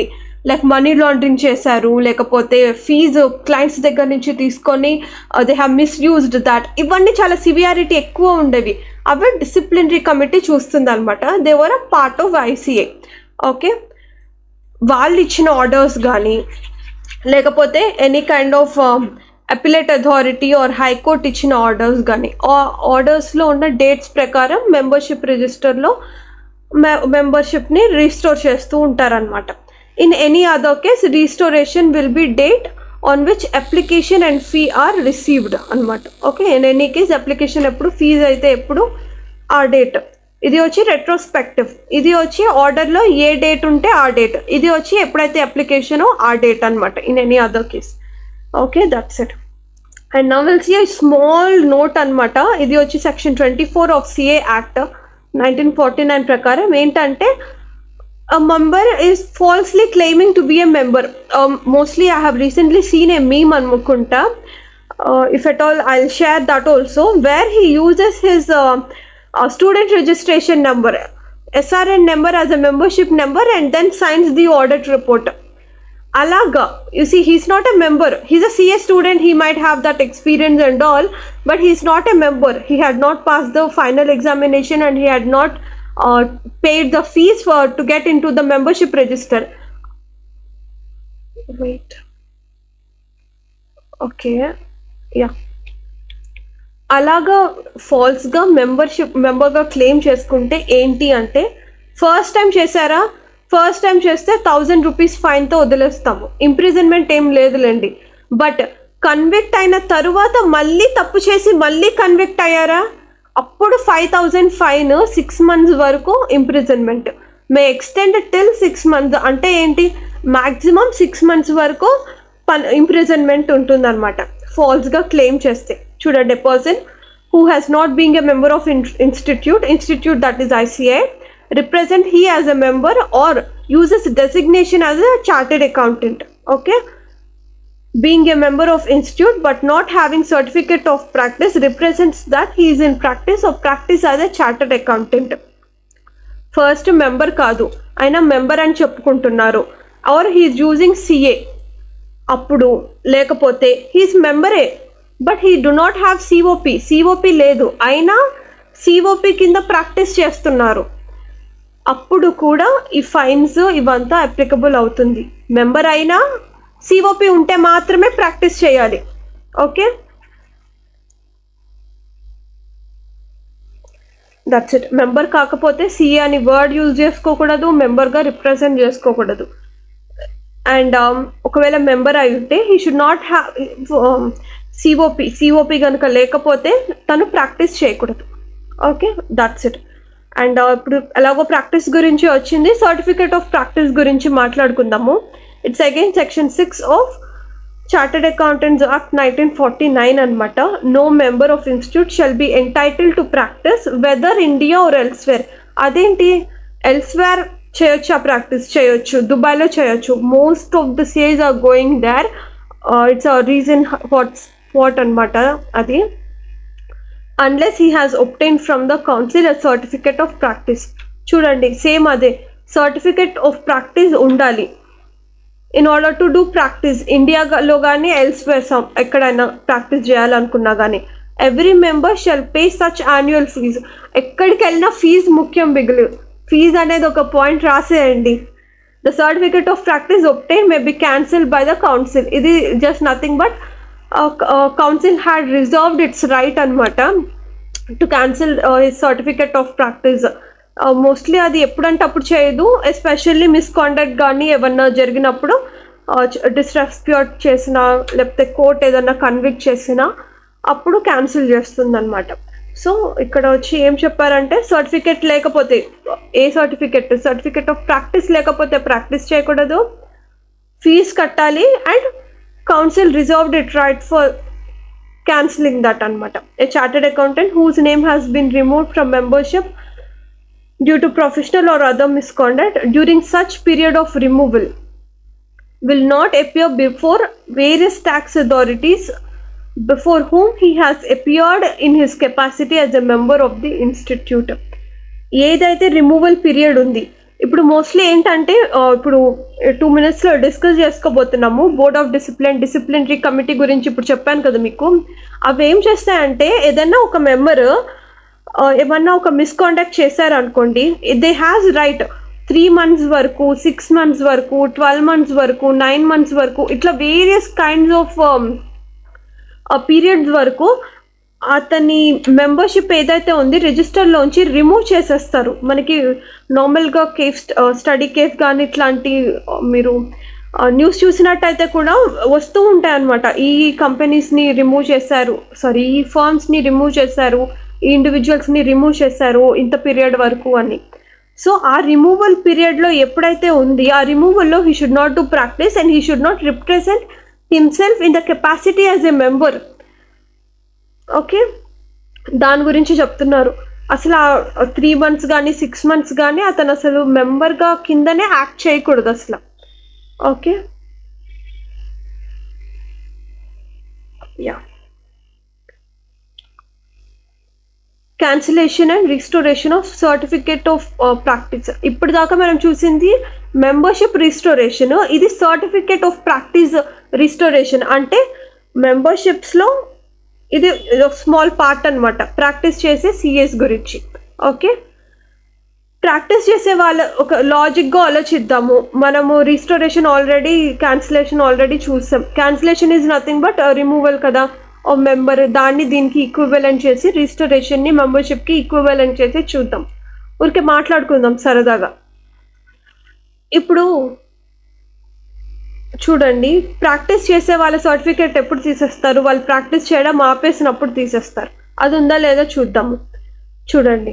లైక్ మనీ లాండరింగ్ చేశారు, లేకపోతే ఫీజు క్లయింట్స్ దగ్గర నుంచి తీసుకొని దే హ్యావ్ మిస్యూజ్డ్ దాట్, ఇవన్నీ చాలా సివియారిటీ ఎక్కువ ఉండేవి. అవి డిసిప్లినరీ కమిటీ చూస్తుంది అనమాట. They were a part of ICA. Okay, వాళ్ళు ఇచ్చిన ఆర్డర్స్ కానీ లేకపోతే any kind of appellate authority or high court ఇచ్చిన ఆర్డర్స్ కానీ ఆ ఆర్డర్స్లో ఉన్న డేట్స్ ప్రకారం మెంబర్షిప్ రిజిస్టర్లో మె మెంబర్షిప్ని రీస్టోర్ చేస్తూ ఉంటారనమాట. In any other case restoration will be date on which application and fee are received అనమాట. Okay, in any case application ఎప్పుడు, ఫీజ్ అయితే ఎప్పుడు, ఆ డేట్. ఇది వచ్చి రెట్రోస్పెక్టివ్, ఇది వచ్చి ఆర్డర్లో ఏ డేట్ ఉంటే ఆ డేట్, ఇది వచ్చి ఎప్పుడైతే అప్లికేషనో ఆ డేట్ అనమాట in any other case. Okay, that's it. And now will see small note అనమాట. ఇది వచ్చి section twenty four of CA act nineteen forty nine ప్రకారం ఏంటంటే a member is falsely claiming to be a member. Um, mostly I have recently seen a meme anukunta, uh, if at all I'll share that also, where he uses his uh, uh, student registration number, S R N number as a membership number and then signs the audit report. Alaga, you see, he's not a member. He's a C A student. He might have that experience and all, but he's not a member. He had not passed the final examination and he had not uh, paid the fees for to get into the membership register. Wait. Okay. Yeah. అలాగా ఫాల్స్గా membership మెంబర్గా claim చేసుకుంటే ఏంటి అంటే, first time చేశారా, first time చేస్తే thousand rupees ఫైన్తో వదిలేస్తాము, imprisonment ఏం లేదులేండి. బట్ కన్విక్ట్ అయిన తరువాత మళ్ళీ తప్పు చేసి మళ్ళీ కన్విక్ట్ అయ్యారా, అప్పుడు five thousand fine, six months వరకు imprisonment, may extend till six months. అంటే ఏంటి, మ్యాక్సిమం సిక్స్ మంత్స్ వరకు పన్ ఇంప్రిజన్మెంట్ ఉంటుందన్నమాట ఫాల్స్గా క్లెయిమ్ చేస్తే. చూడండి, a person who has not been a member of in institute, institute that is I C A, represent he as a member or uses designation as a chartered accountant. Okay, being a member of institute but not having certificate of practice represents that he is in practice or practice as a chartered accountant. First member కాదు, అయినా member అని చెప్పుకుంటున్నారు, or he is using C A, అప్పుడు లేకపోతే he is member-ఏ but he do not have COP, COP లేదు అయినా COP కింద ప్రాక్టీస్ చేస్తున్నారు, అప్పుడు కూడా ఈ ఫైన్స్ ఇవంతా అప్లికబుల్ అవుతుంది. మెంబర్ అయినా సిఓపి ఉంటే మాత్రమే ప్రాక్టీస్ చేయాలి. Okay, that's it. మెంబర్ కాకపోతే సిఏ అని వర్డ్ యూజ్ చేసుకోకూడదు, మెంబర్గా రిప్రజెంట్ చేసుకోకూడదు. అండ్ ఒకవేళ మెంబర్ అయి ఉంటే he should not have COP, COP కనుక లేకపోతే తను ప్రాక్టీస్ చేయకూడదు. Okay, that's it. అండ్ ఇప్పుడు ఎలాగో ప్రాక్టీస్ గురించి వచ్చింది, సర్టిఫికేట్ ఆఫ్ ప్రాక్టీస్ గురించి మాట్లాడుకుందాము. It's again section six of chartered accountants act nineteen forty nine అనమాట. No member of institute shall be entitle to practice whether India or elsewhere. అదేంటి, elsewhere చేయొచ్చు, practice చేయొచ్చు, దుబాయ్లో చేయొచ్చు. Most of the CAs are going there. It's a reason what's what అనమాట అది, unless he has obtain from the council a certificate of practice. చూడండి, same అదే, certificate of practice ఉండాలి in order to do practice. ఇండియాలో కానీ elsewhere some ఎక్కడైనా practice చేయాలనుకున్నా కానీ every member shall pay such annual fees. ఎక్కడికి వెళ్ళినా ఫీజు ముఖ్యం బిగులు, ఫీజు అనేది ఒక పాయింట్ రాసేయండి. The certificate of practice obtain may be cancelled by the council. ఇది just nothing but council had reserved its right అనమాట to cancel his certificate of practice. Mostly అది ఎప్పుడంటే అప్పుడు చేయదు, ఎస్పెషల్లీ మిస్కాండక్ట్ కానీ ఏమన్నా జరిగినప్పుడు, డిస్రెస్పెక్ట్ చేసినా లేకపోతే కోర్ట్ ఏదన్నా కన్విక్ట్ చేసినా అప్పుడు క్యాన్సిల్ చేస్తుంది అనమాట. సో ఇక్కడ వచ్చి ఏం చెప్పారంటే, సర్టిఫికేట్ లేకపోతే, a certificate, certificate of practice లేకపోతే ప్రాక్టీస్ చేయకూడదు, ఫీజ్ కట్టాలి, and council reserved it right for cancelling that అనమాట. A chartered accountant whose name has been removed from membership due to professional or other misconduct during such period of removal will not appear before various tax authorities before whom he has appeared in his capacity as a member of the institute. ఏదైతే removal period ఉంది, ఇప్పుడు mostly ఏంటంటే ఇప్పుడు two మినిట్స్లో discuss చేసుకోబోతున్నాము board of discipline disciplinary committee గురించి. ఇప్పుడు చెప్పాను కదా మీకు, అవి ఏం చేస్తాయంటే ఏదైనా ఒక మెంబర్ ఏమన్నా ఒక మిస్కాండక్ట్ చేశారనుకోండి, they has right three months వరకు, సిక్స్ మంత్స్ వరకు, ట్వెల్వ్ మంత్స్ వరకు, నైన్ మంత్స్ వరకు, ఇట్లా వేరియస్ కైండ్స్ ఆఫ్ పీరియడ్స్ వరకు అతని మెంబర్షిప్ ఏదైతే ఉంది రిజిస్టర్లోంచి రిమూవ్ చేసేస్తారు. మనకి నార్మల్గా కేఫ్ స్టడీ కేఫ్ కానీ ఇట్లాంటి మీరు న్యూస్ చూసినట్టయితే కూడా వస్తూ ఉంటాయి అన్నమాట. ఈ కంపెనీస్ని రిమూవ్ చేశారు, సారీ ఈ ఫర్మ్స్ని రిమూవ్ చేశారు, ఈ ఇండివిజువల్స్ని రిమూవ్ చేశారు ఇంత పీరియడ్ వరకు అని. సో ఆ రిమూవల్ పీరియడ్లో ఎప్పుడైతే ఉంది, ఆ రిమూవల్లో he should not do practice and he should not represent himself in the capacity as a member. Okay, దాని గురించి చెప్తున్నారు. అసలు ఆ త్రీ మంత్స్ కానీ సిక్స్ మంత్స్ కానీ అతను అసలు మెంబర్గా కిందనే యాక్ట్ చేయకూడదు అసలు. Okay, yeah cancellation and restoration of certificate of practice. ఇప్పుడు దాకా మనం చూసింది మెంబర్షిప్ రిస్టోరేషన్, ఇది సర్టిఫికేట్ ఆఫ్ ప్రాక్టీస్ రిస్టోరేషన్. అంటే మెంబర్షిప్స్లో ఇది ఒక స్మాల్ పార్ట్ అనమాట ప్రాక్టీస్ చేసే సిఎస్ గురించి. ఓకే, ప్రాక్టీస్ చేసే వాళ్ళ ఒక లాజిక్గా ఆలోచిద్దాము. మనము రిస్టోరేషన్ ఆల్రెడీ, క్యాన్సిలేషన్ ఆల్రెడీ చూసాం. Cancellation is nothing but removal కదా ఓ మెంబర్, దాన్ని దీనికి ఈక్వివలెంట్ చేసి రిస్టోరేషన్ని మెంబర్షిప్కి ఈక్వివలెంట్ చేసి చూద్దాం. ఊరికే మాట్లాడుకుందాం సరదాగా. ఇప్పుడు చూడండి, ప్రాక్టీస్ చేసే వాళ్ళ సర్టిఫికేట్ ఎప్పుడు తీసేస్తారు? వాళ్ళు ప్రాక్టీస్ చేయడం ఆపేసినప్పుడు తీసేస్తారు. అది ఉందా లేదా చూద్దాము. చూడండి,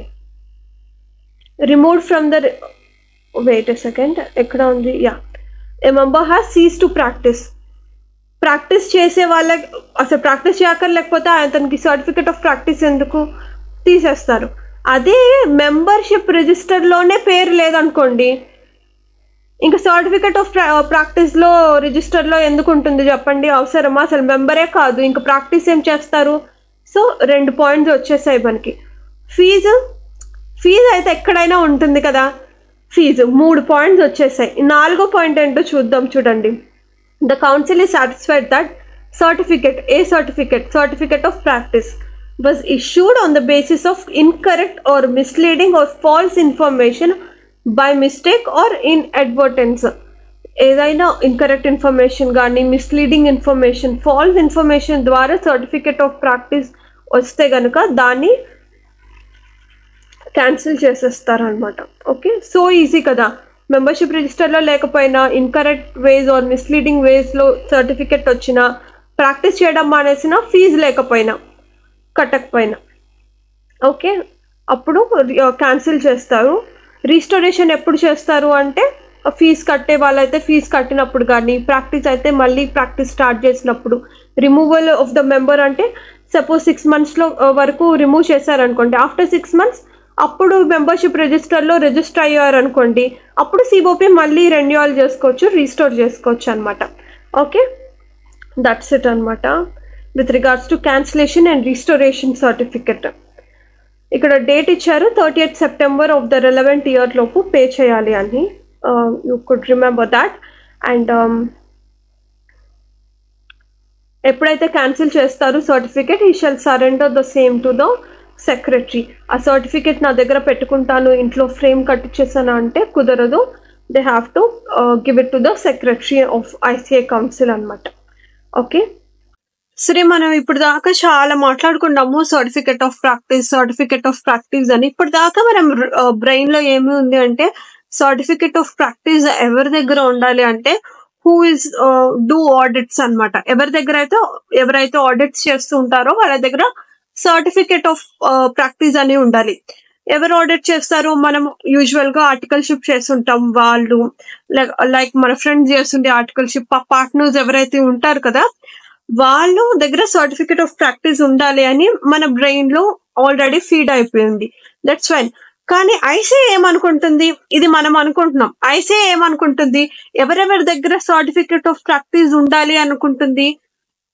removed from the, wait a second, ఎక్కడ ఉంది? Yeah, a member has cease to practice. Practice చేసే వాళ్ళ అసలు ప్రాక్టీస్ చేయక్కర్లేకపోతే అతనికి సర్టిఫికేట్ ఆఫ్ ప్రాక్టీస్ ఎందుకు తీసేస్తారు. అదే మెంబర్షిప్ రిజిస్టర్లోనే పేరు లేదనుకోండి, ఇంకా సర్టిఫికేట్ ఆఫ్ ప్రాక్టీస్లో రిజిస్టర్లో ఎందుకు ఉంటుంది చెప్పండి? అవసరమా? అసలు మెంబరే కాదు, ఇంకా ప్రాక్టీస్ ఏం చేస్తారు? సో రెండు పాయింట్స్ వచ్చేసాయి మనకి. ఫీజు, ఫీజు అయితే ఎక్కడైనా ఉంటుంది కదా, ఫీజు మూడు పాయింట్స్ వచ్చేసాయి. నాలుగో పాయింట్ ఏంటో చూద్దాం. చూడండి, the council is satisfied that certificate, a certificate, certificate of practice was issued on the basis of incorrect or misleading or false information by mistake or inadvertence. ఏదైనా ఇన్కరెక్ట్ ఇన్ఫర్మేషన్ కానీ, misleading information, false information ద్వారా certificate of practice వస్తే కనుక దాన్ని cancel చేసేస్తారు అనమాట. Okay, so easy కదా. Membership రిజిస్టర్లో లేకపోయినా, ఇన్కరెక్ట్ వేస్ ఆర్ మిస్లీడింగ్ వేస్లో సర్టిఫికేట్ వచ్చినా, ప్రాక్టీస్ చేయడం మానేసినా, ఫీజు లేకపోయినా, కట్టకపోయినా, ఓకే, అప్పుడు క్యాన్సిల్ చేస్తారు. రీస్టోరేషన్ ఎప్పుడు చేస్తారు అంటే, ఫీజు కట్టే వాళ్ళైతే ఫీజు కట్టినప్పుడు కానీ, ప్రాక్టీస్ అయితే మళ్ళీ ప్రాక్టీస్ స్టార్ట్ చేసినప్పుడు. రిమూవల్ ఆఫ్ ద మెంబర్ అంటే సపోజ్ సిక్స్ మంత్స్లో వరకు రిమూవ్ చేశారనుకోండి, ఆఫ్టర్ సిక్స్ మంత్స్ అప్పుడు మెంబర్షిప్ రిజిస్టర్లో రిజిస్టర్ అయ్యారనుకోండి, అప్పుడు సిఓపి మళ్ళీ రెన్యువల్ చేసుకోవచ్చు, రీస్టోర్ చేసుకోవచ్చు అనమాట. ఓకే, దట్స్ ఇట్ అనమాట with regards to cancellation and restoration certificate. ఇక్కడ డేట్ ఇచ్చారు, thirty eighth September of the relevant year లోపు పే చేయాలి అని. You could remember that. And ఎప్పుడైతే క్యాన్సిల్ చేస్తారు సర్టిఫికేట్, ఈ shall surrender the same to the secretary. ఆ సర్టిఫికేట్ నా దగ్గర పెట్టుకుంటాను, ఇంట్లో ఫ్రేమ్ కట్టించేసాను అంటే కుదరదు. They have to give it to the secretary of ICI council అనమాట. ఓకే, సరే, మనం ఇప్పుడు దాకా చాలా మాట్లాడుకున్నాము certificate of practice, certificate of practice అని. ఇప్పుడు దాకా మనం బ్రెయిన్ లో ఏమి ఉంది అంటే, సర్టిఫికేట్ ఆఫ్ ప్రాక్టీస్ ఎవరి దగ్గర ఉండాలి అంటే, హూ ఇస్ డూ ఆడిట్స్ అనమాట. ఎవరి దగ్గర అయితే ఎవరైతే ఆడిట్స్ చేస్తూ ఉంటారో వాళ్ళ దగ్గర సర్టిఫికేట్ ఆఫ్ ప్రాక్టీస్ అని ఉండాలి. ఎవరు ఆడిట్ చేస్తారు? మనం యూజువల్ గా ఆర్టికల్షిప్ చేస్తుంటాం, వాళ్ళు లైక్ మన ఫ్రెండ్స్ చేస్తుండే ఆర్టికల్షిప్ పార్ట్నర్స్ ఎవరైతే ఉంటారు కదా, వాళ్ళు దగ్గర సర్టిఫికేట్ ఆఫ్ ప్రాక్టీస్ ఉండాలి అని మన బ్రెయిన్ లో ఆల్రెడీ ఫీడ్ అయిపోయింది. That's fine. కానీ ఐసీఏ ఏమనుకుంటుంది? ఇది మనం అనుకుంటున్నాం. ఐసీఏ ఏమనుకుంటుంది? ఎవరెవరి దగ్గర సర్టిఫికేట్ ఆఫ్ ప్రాక్టీస్ ఉండాలి అనుకుంటుంది?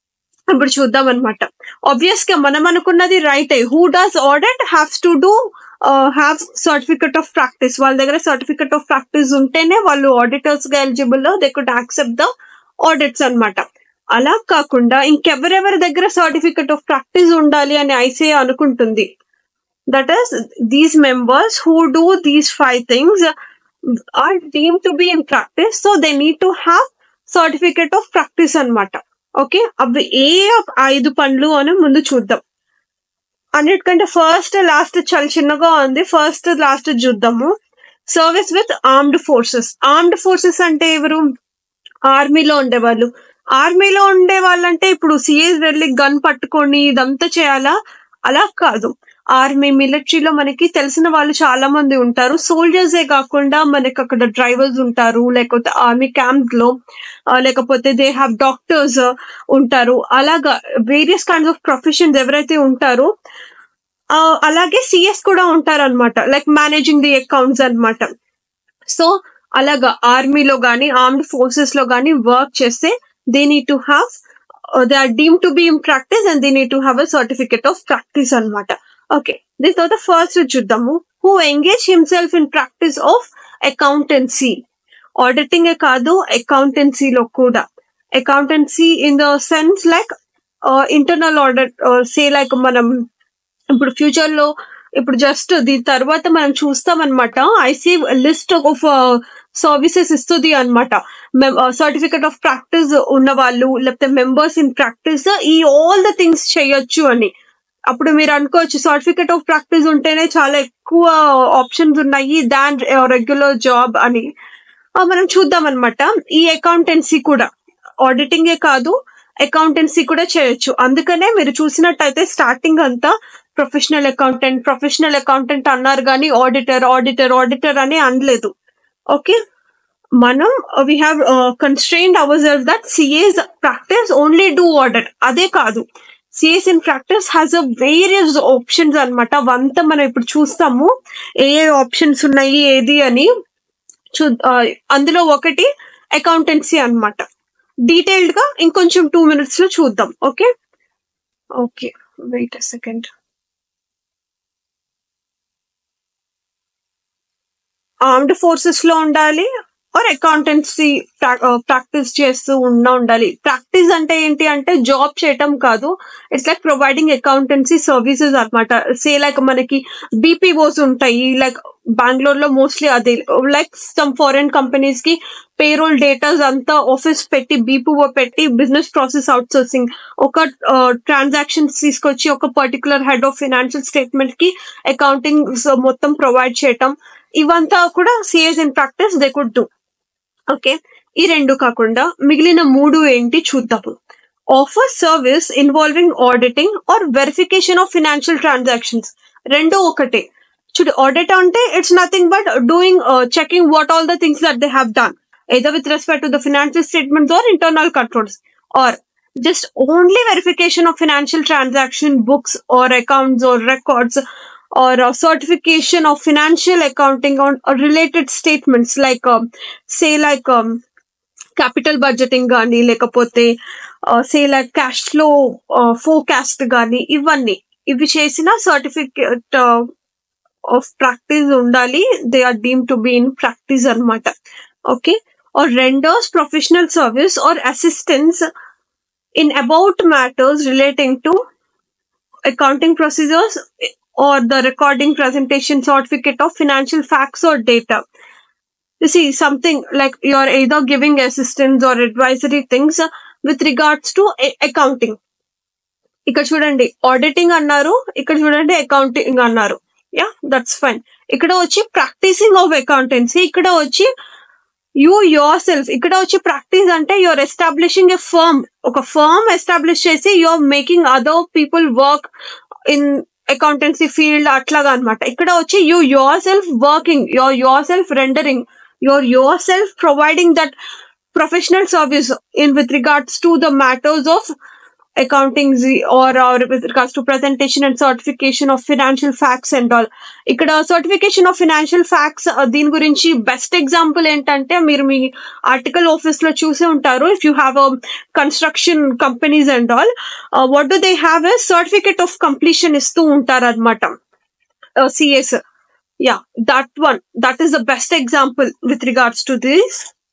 ఇప్పుడు చూద్దాం అనమాట. ఆబ్వియస్ గా మనం అనుకున్నది right. Who does audit haves to do have certificate of practice. వాళ్ళ దగ్గర సర్టిఫికెట్ ఆఫ్ ప్రాక్టీస్ ఉంటేనే వాళ్ళు ఆడిటర్స్ గా eligible, they could accept the audits అన్నమాట. అలా కాకుండా ఇంకెవరెవరి దగ్గర సర్టిఫికెట్ ఆఫ్ ప్రాక్టీస్ ఉండాలి అని ఐసీఏ అనుకుంటుంది. That is these members who do these five things are deemed to be in practice, so they need to have certificate of practice అన్నమాట. Okay, అవి ఏ ఐదు పనులు అని ముందు చూద్దాం. అన్నిటికంటే ఫస్ట్ లాస్ట్ చాలా చిన్నగా ఉంది, ఫస్ట్ లాస్ట్ చూద్దాము. Service with armed forces. Armed forces అంటే ఎవరు? ఆర్మీలో ఉండేవాళ్ళు. ఆర్మీలో ఉండే వాళ్ళంటే ఇప్పుడు సిఏస్ వెళ్ళి గన్ పట్టుకొని ఇదంతా చేయాలా? అలా కాదు. ఆర్మీ మిలిటరీలో మనకి తెలిసిన వాళ్ళు చాలా మంది ఉంటారు. సోల్జర్సే కాకుండా మనకి అక్కడ డ్రైవర్స్ ఉంటారు, లేకపోతే ఆర్మీ క్యాంప్ లో లేకపోతే దే హ్యావ్ డాక్టర్స్ ఉంటారు. అలాగా వేరియస్ కైండ్స్ ఆఫ్ ప్రొఫెషన్స్ ఎవరైతే ఉంటారో అలాగే సిఎస్ కూడా ఉంటారు అనమాట, లైక్ మేనేజింగ్ ది అకౌంట్స్ అనమాట. సో అలాగా ఆర్మీలో గానీ ఆర్మ్డ్ ఫోర్సెస్ లో గానీ వర్క్ చేస్తే they need to have they are deemed to be in practice and they need to have a certificate of practice అనమాట. ఓకే, దీని తర్వాత ఫస్ట్ చూద్దాము. Who engage himself in practice of accountancy. ఆడిటింగే కాదు, అకౌంటెన్సీలో కూడా. Accountancy in the sense like internal audit, say like మనం ఇప్పుడు ఫ్యూచర్ లో ఇప్పుడు జస్ట్ దీని తర్వాత మనం చూస్తాం అనమాట. ఐసీ లిస్ట్ ఆఫ్ సర్వీసెస్ ఇస్తుంది అనమాట. సర్టిఫికెట్ ఆఫ్ ప్రాక్టీస్ ఉన్న వాళ్ళు లేకపోతే మెంబర్స్ ఇన్ ప్రాక్టీస్ ఈ ఆల్ ద థింగ్స్ చేయొచ్చు అని. అప్పుడు మీరు అనుకోవచ్చు సర్టిఫికెట్ ఆఫ్ ప్రాక్టీస్ ఉంటేనే చాలా ఎక్కువ ఆప్షన్స్ ఉన్నాయి దాన్ రెగ్యులర్ జాబ్ అని. మనం చూద్దాం అనమాట. ఈ అకౌంటెన్సీ కూడా ఆడిటింగే కాదు, అకౌంటెన్సీ కూడా చేయొచ్చు. అందుకనే మీరు చూసినట్టయితే స్టార్టింగ్ అంతా ప్రొఫెషనల్ అకౌంటెంట్ ప్రొఫెషనల్ అకౌంటెంట్ అన్నారు కానీ ఆడిటర్ ఆడిటర్ ఆడిటర్ అని అనలేదు. ఓకే, మనం we have constrained our self that CAs practice only do audit. అదే కాదు, CS in practice has a various options అనమాట. అవంతా మనం ఇప్పుడు చూస్తాము ఏ ఏ ఆప్షన్స్ ఉన్నాయి ఏది అని. చూ అందులో ఒకటి అకౌంటెన్సీ అనమాట. డీటెయిల్డ్ గా ఇంకొంచెం టూ మినిట్స్ లో చూద్దాం. Okay okay wait a second. Armed forces లో ఉండాలి ఆర్ అకౌంటెన్సీ ప్రాక్టీస్ చేస్తూ ఉన్నా ఉండాలి. ప్రాక్టీస్ అంటే ఏంటి అంటే జాబ్ చేయటం కాదు, it's like providing accountancy services అనమాట. సే లైక్ మనకి బీపీఓస్ ఉంటాయి, లైక్ బెంగళూరు లో మోస్ట్లీ అదే, లైక్ సమ్ ఫారెన్ కంపెనీస్ కి పేరోల్ డేటాస్ అంతా ఆఫీస్ పెట్టి బీపీఓ పెట్టి బిజినెస్ ప్రాసెస్ అవుట్ సోర్సింగ్, ఒక ట్రాన్సాక్షన్స్ తీసుకొచ్చి ఒక particular head of financial statement కి అకౌంటింగ్ మొత్తం ప్రొవైడ్ చేయటం, ఇవంతా కూడా CS in practice they could do. Okay, ఈ రెండు కాకుండా మిగిలిన మూడు ఏంటి చూద్దాము. Offer service involving auditing are verification of financial transactions. రెండు ఒకటే. చూడు, ఆడిట్ అంటే it's nothing but doing checking what all the things that they have done either with respect to the financial statements or internal controls, or just only verification of financial transaction books or accounts or records, or a certification of financial accounting on or related statements like um, say like um, capital budgeting gaani lekapothe uh, say like cash flow uh, forecast gaani ivanni ivi chesina certificate uh, of practice undali. They are deemed to be in practice anamata. Okay, or renders professional service or assistance in about matters relating to accounting procedures or the recording, presentation, certificate of financial facts or data. You see, something like you're either giving assistance or advisory things with regards to accounting. ఇక్కడ చూడండి auditing అన్నారు, ఇక్కడ చూడండి accounting అన్నారు. Yeah, that's fine. ఇక్కడ వచ్చి practising of accountancy, ఇక్కడ వచ్చి యూ యోర్ సెల్ఫ్. ఇక్కడ వచ్చి ప్రాక్టీస్ అంటే యూఆర్ ఎస్టాబ్లిషింగ్ ఎ ఫర్మ్, ఒక ఫర్మ్ ఎస్టాబ్లిష్ చేసి you're making other people work in accountancy field అట్లాగా అనమాట. ఇక్కడ వచ్చి you yourself working, you're yourself rendering, you're yourself providing that professional service in with regards to the matters of accounting or, or with regards to presentation and certification of financial facts and all. ఇక్కడ certification of financial facts దీని గురించి best example ఏంటంటే మీరు మీ article office లో చూసే ఉంటారు. If you have a construction companies and all, what do they have a certificate of completion ఇస్తూ ఉంటారు అనమాట CS. Yeah, that one, that is the best example with regards to this.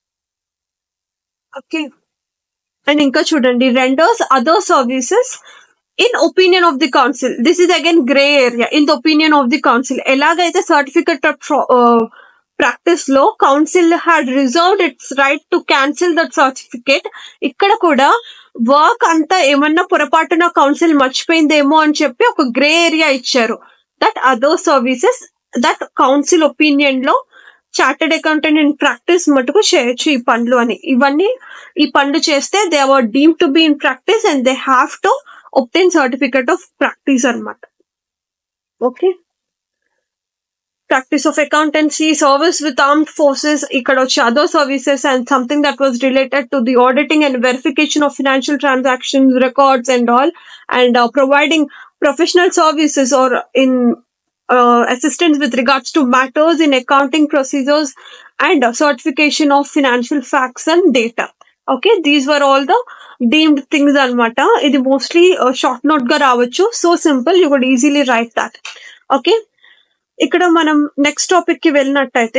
Okay. And ఇంకా చూడండి, renders other services in opinion of the council. This is again gray area. In the opinion of the council, ఎలాగైతే certificate of practice లో council had reserved its right to cancel that certificate, ఇక్కడ కూడా work అంతా ఏమన్నా పొరపాటున council మర్చిపోయిందేమో అని చెప్పి ఒక గ్రే ఏరియా ఇచ్చారు. That other services, that council opinion లో చార్టెడ్ అకౌంటెంట్ ఇన్ ప్రాక్టీస్ మటుకు చేయొచ్చు ఈ పనులు అని. ఇవన్నీ ఈ పనులు చేస్తే they are deem to be in practice and they have to obtain certificate of practice అనమాట. Okay. Practice of accountancy, service with armed forces, ఇక్కడ వచ్చి other services and something that was related to the auditing and verification of financial transactions, records and all, and providing professional services or in assistance with regards to matters in accounting procedures and uh, certification of financial facts and data. Okay, these were all the deemed things anamata. Idi mostly uh, short note ga ravachu, so simple, you could easily write that. Okay, ikkada manam next topic ki velinattaithe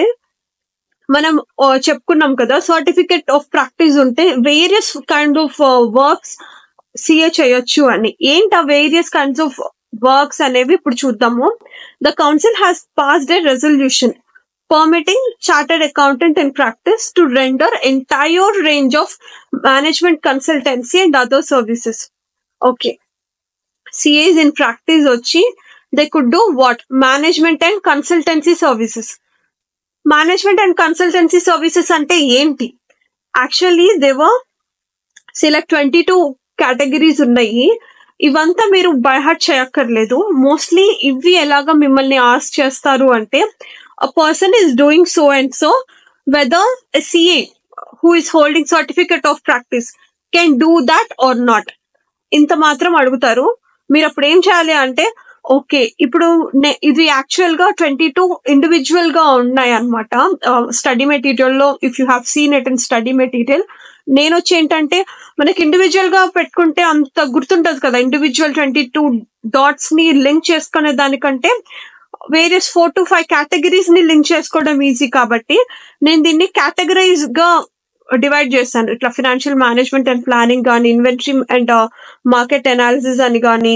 మనం చెప్పుకున్నాం కదా, certificate of practice ఉంటే various kind of works CA చేయొచ్చు అని. ఏంటి ఆ various kinds of works అనేవి ఇప్పుడు చూద్దాము. The council has passed a resolution permitting chartered accountant in practice to render entire range of management consultancy and other services. Okay, C As in practice వచ్చి they could do what? Management and consultancy services. Management and consultancy services అంటే ఏంటి? Actually there were select twenty-two categories ఉన్నాయి. ఇవంతా మీరు by heart చేయక్కర్లేదు. Mostly ఇవి ఎలాగా మిమ్మల్ని ఆస్క్ చేస్తారు అంటే, a person is doing so and so, whether a C A who is holding certificate of practice can do that or not. ఇంత మాత్రం అడుగుతారు. మీరు అప్పుడు ఏం చేయాలి అంటే, ఓకే ఇప్పుడు ఇది యాక్చువల్ గా ట్వంటీ టూ ఇండివిజువల్ గా ఉన్నాయి అనమాట స్టడీ మెటీరియల్ లో. If you have seen it in study material, నేను వచ్చి ఏంటంటే మనకి ఇండివిజువల్ గా పెట్టుకుంటే అంత గుర్తుంటది కదా, ఇండివిజువల్ ట్వంటీ టూ డాట్స్ ని లింక్ చేసుకునే దానికంటే various four to five categories ని లింక్ చేసుకోవడం ఈజీ కాబట్టి నేను దీన్ని కేటగరైజ్ గా డివైడ్ చేశాను. ఇట్లా ఫినాన్షియల్ మేనేజ్మెంట్ అండ్ ప్లానింగ్ కానీ, ఇన్వెంటరీ అండ్ మార్కెట్ అనాలిసిస్ అని కానీ,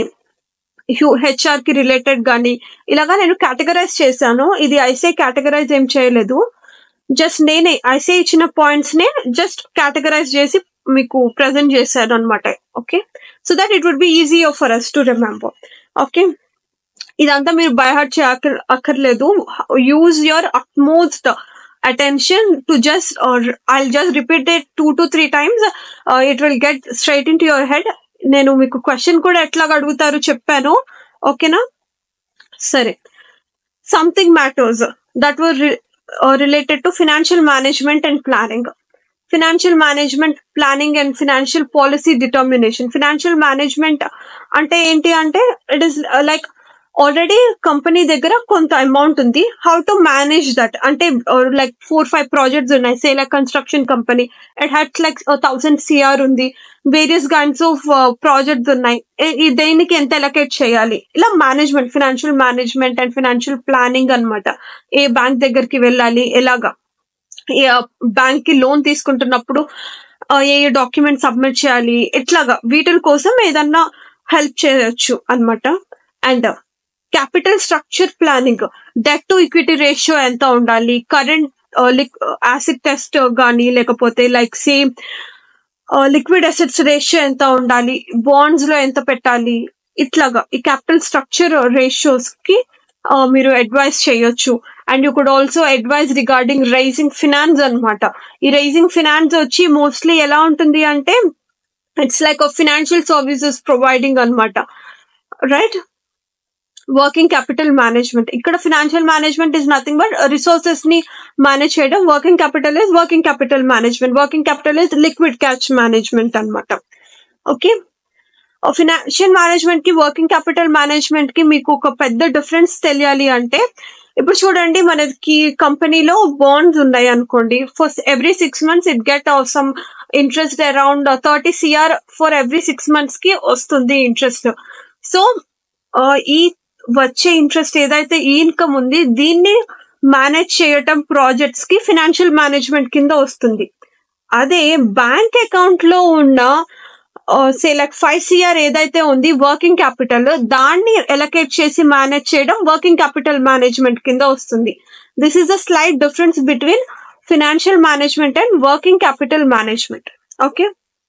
హెచ్ఆర్ కి రిలేటెడ్ కానీ, ఇలాగా నేను కేటగరైజ్ చేశాను. ఇది ఐసీఐ కేటగరైజ్ ఏం చేయలేదు, జస్ట్ నేనే ఐసీఐ ఇచ్చిన పాయింట్స్ నే జస్ట్ కేటగరైజ్ చేసి మీకు ప్రెజెంట్ చేశాను అనమాట. Okay, so that it would be easier for us to remember. Okay, ఇదంతా మీరు బై హార్ట్ చేయ అక్కర్లేదు. Use your utmost attention to just, or I'll just repeat it two to three times, uh, it will get straight into your head. నేను మీకు question కూడా ఎట్లాగా అడుగుతారు చెప్పాను. ఓకేనా? సరే, something matters that were related to financial management and planning. Financial management, planning and financial policy determination. Financial management అంటే ఏంటి అంటే, it is like already company దగ్గర కొంత అమౌంట్ ఉంది, హౌ టు మేనేజ్ దట్ అంటే లైక్ ఫోర్ ఫైవ్ ప్రాజెక్ట్స్ ఉన్నాయి. Say like construction company, it had like thousand CR ఉంది, various kinds of projects ఉన్నాయి, దేనికి ఎంత ఎలకేట్ చేయాలి, ఇలా management, financial management and financial planning అనమాట. ఏ బ్యాంక్ దగ్గరికి వెళ్ళాలి, ఎలాగా బ్యాంక్ కి లోన్ తీసుకుంటున్నప్పుడు ఏ ఏ డాక్యుమెంట్ సబ్మిట్ చేయాలి, ఇట్లాగా వీటి కోసం ఏదన్నా హెల్ప్ చేయొచ్చు అనమాట. And capital structure planning, debt to equity ratio ఎంత ఉండాలి, కరెంట్ యాసిడ్ టెస్ట్ కానీ, లేకపోతే like same liquid assets ratio ఎంత ఉండాలి, బాండ్స్ లో ఎంత పెట్టాలి, ఇట్లాగా ఈ క్యాపిటల్ స్ట్రక్చర్ రేషియోస్ కి మీరు అడ్వైజ్ చేయొచ్చు. And you could also advise regarding raising finance అనమాట. ఈ రైజింగ్ ఫినాన్స్ వచ్చి మోస్ట్లీ ఎలా ఉంటుంది అంటే, it's like financial services providing అనమాట, రైట్? వర్కింగ్ క్యాపిటల్ మేనేజ్మెంట్, ఇక్కడ financial management is nothing but resources ని మేనేజ్ చేయడం. Working capital is working capital management. Working capital is liquid cash management అనమాట. Okay, financial management కి working capital management కి మీకు ఒక పెద్ద డిఫరెన్స్ తెలియాలి అంటే, ఇప్పుడు చూడండి, మనకి కంపెనీలో బాండ్స్ ఉన్నాయి అనుకోండి, for every six months it get some interest around thirty CR for every six months కి వస్తుంది ఇంట్రెస్ట్. సో ఈ వచ్చే ఇంట్రెస్ట్ ఏదైతే ఈ ఇన్కమ్ ఉంది దీన్ని మేనేజ్ చేయటం ప్రాజెక్ట్స్ కి ఫినాన్షియల్ మేనేజ్మెంట్ కింద వస్తుంది. అదే బ్యాంక్ అకౌంట్ లో ఉన్న సే లైక్ ఫైవ్ సిఆర్ ఏదైతే ఉంది వర్కింగ్ క్యాపిటల్, దాన్ని ఎలకేట్ చేసి మేనేజ్ చేయడం వర్కింగ్ క్యాపిటల్ మేనేజ్మెంట్ కింద వస్తుంది. This is the slight difference between financial management and working capital management. Okay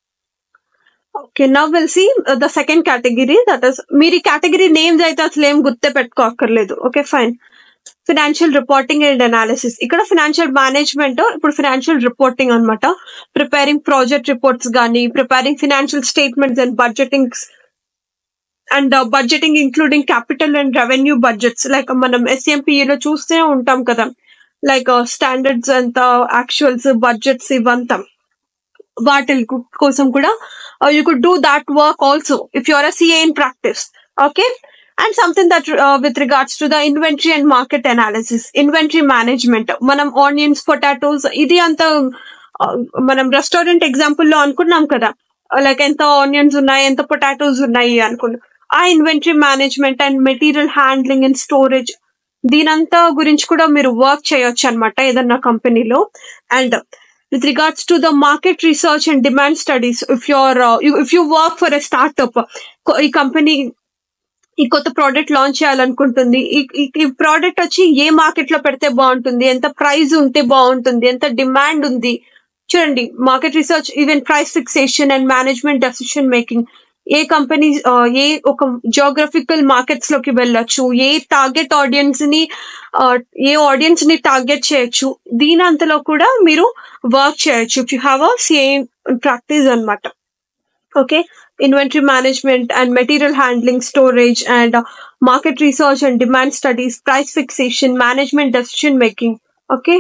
okay now will see the second category, that is మీరు ఈ category names అయితే అసలు ఏం గుర్తే పెట్టుకోక్కర్లేదు. Okay fine. Financial reporting and analysis. ఇక్కడ ఫినాన్షియల్ మేనేజ్మెంట్, ఇప్పుడు financial reporting అనమాట. ప్రిపేరింగ్ ప్రాజెక్ట్ రిపోర్ట్స్ కానీ, preparing financial statements and budgeting and budgeting including capital and revenue budgets. Like మనం ఎస్ఎంపిఈలో చూస్తూనే ఉంటాం కదా, లైక్ స్టాండర్డ్స్ అంతా, యాక్చువల్స్, బడ్జెట్స్ ఇవంతా. వాటి కోసం కూడా you could do that work also if you are a CA in practice. Okay and something that uh, with regards to the inventory and market analysis, inventory management. Manam onions, potatoes, idi anta manam restaurant example lo anukunnam kada, like enta onions unnai, enta potatoes unnai anukunna. ఆ inventory management and material handling and storage, దీనంతా గురించి కూడా మీరు work చేయొచ్చు అనమాట ఏదన్నా కంపెనీలో. And with regards to the market research and demand studies, if you're uh, you, if you work for a startup, ఈ కంపెనీ ఈ కొత్త ప్రోడక్ట్ లాంచ్ చేయాలనుకుంటుంది, ఈ ప్రోడక్ట్ వచ్చి ఏ మార్కెట్ లో పెడితే బాగుంటుంది, ఎంత ప్రైస్ ఉంటే బాగుంటుంది, ఎంత డిమాండ్ ఉంది. చూడండి, market research, even price fixation and management decision making. ఏ కంపెనీ ఏ ఒక జియోగ్రఫికల్ మార్కెట్స్ లోకి వెళ్ళొచ్చు, ఏ టార్గెట్ ఆడియన్స్ ని ఏ ఆడియన్స్ ని టార్గెట్ చేయొచ్చు, దీని అంతలో కూడా మీరు వర్క్ చేయొచ్చు if you have a CA practice అనమాట. Okay, inventory management and material handling, storage and uh, market research and demand studies, price fixation, management decision making. Okay,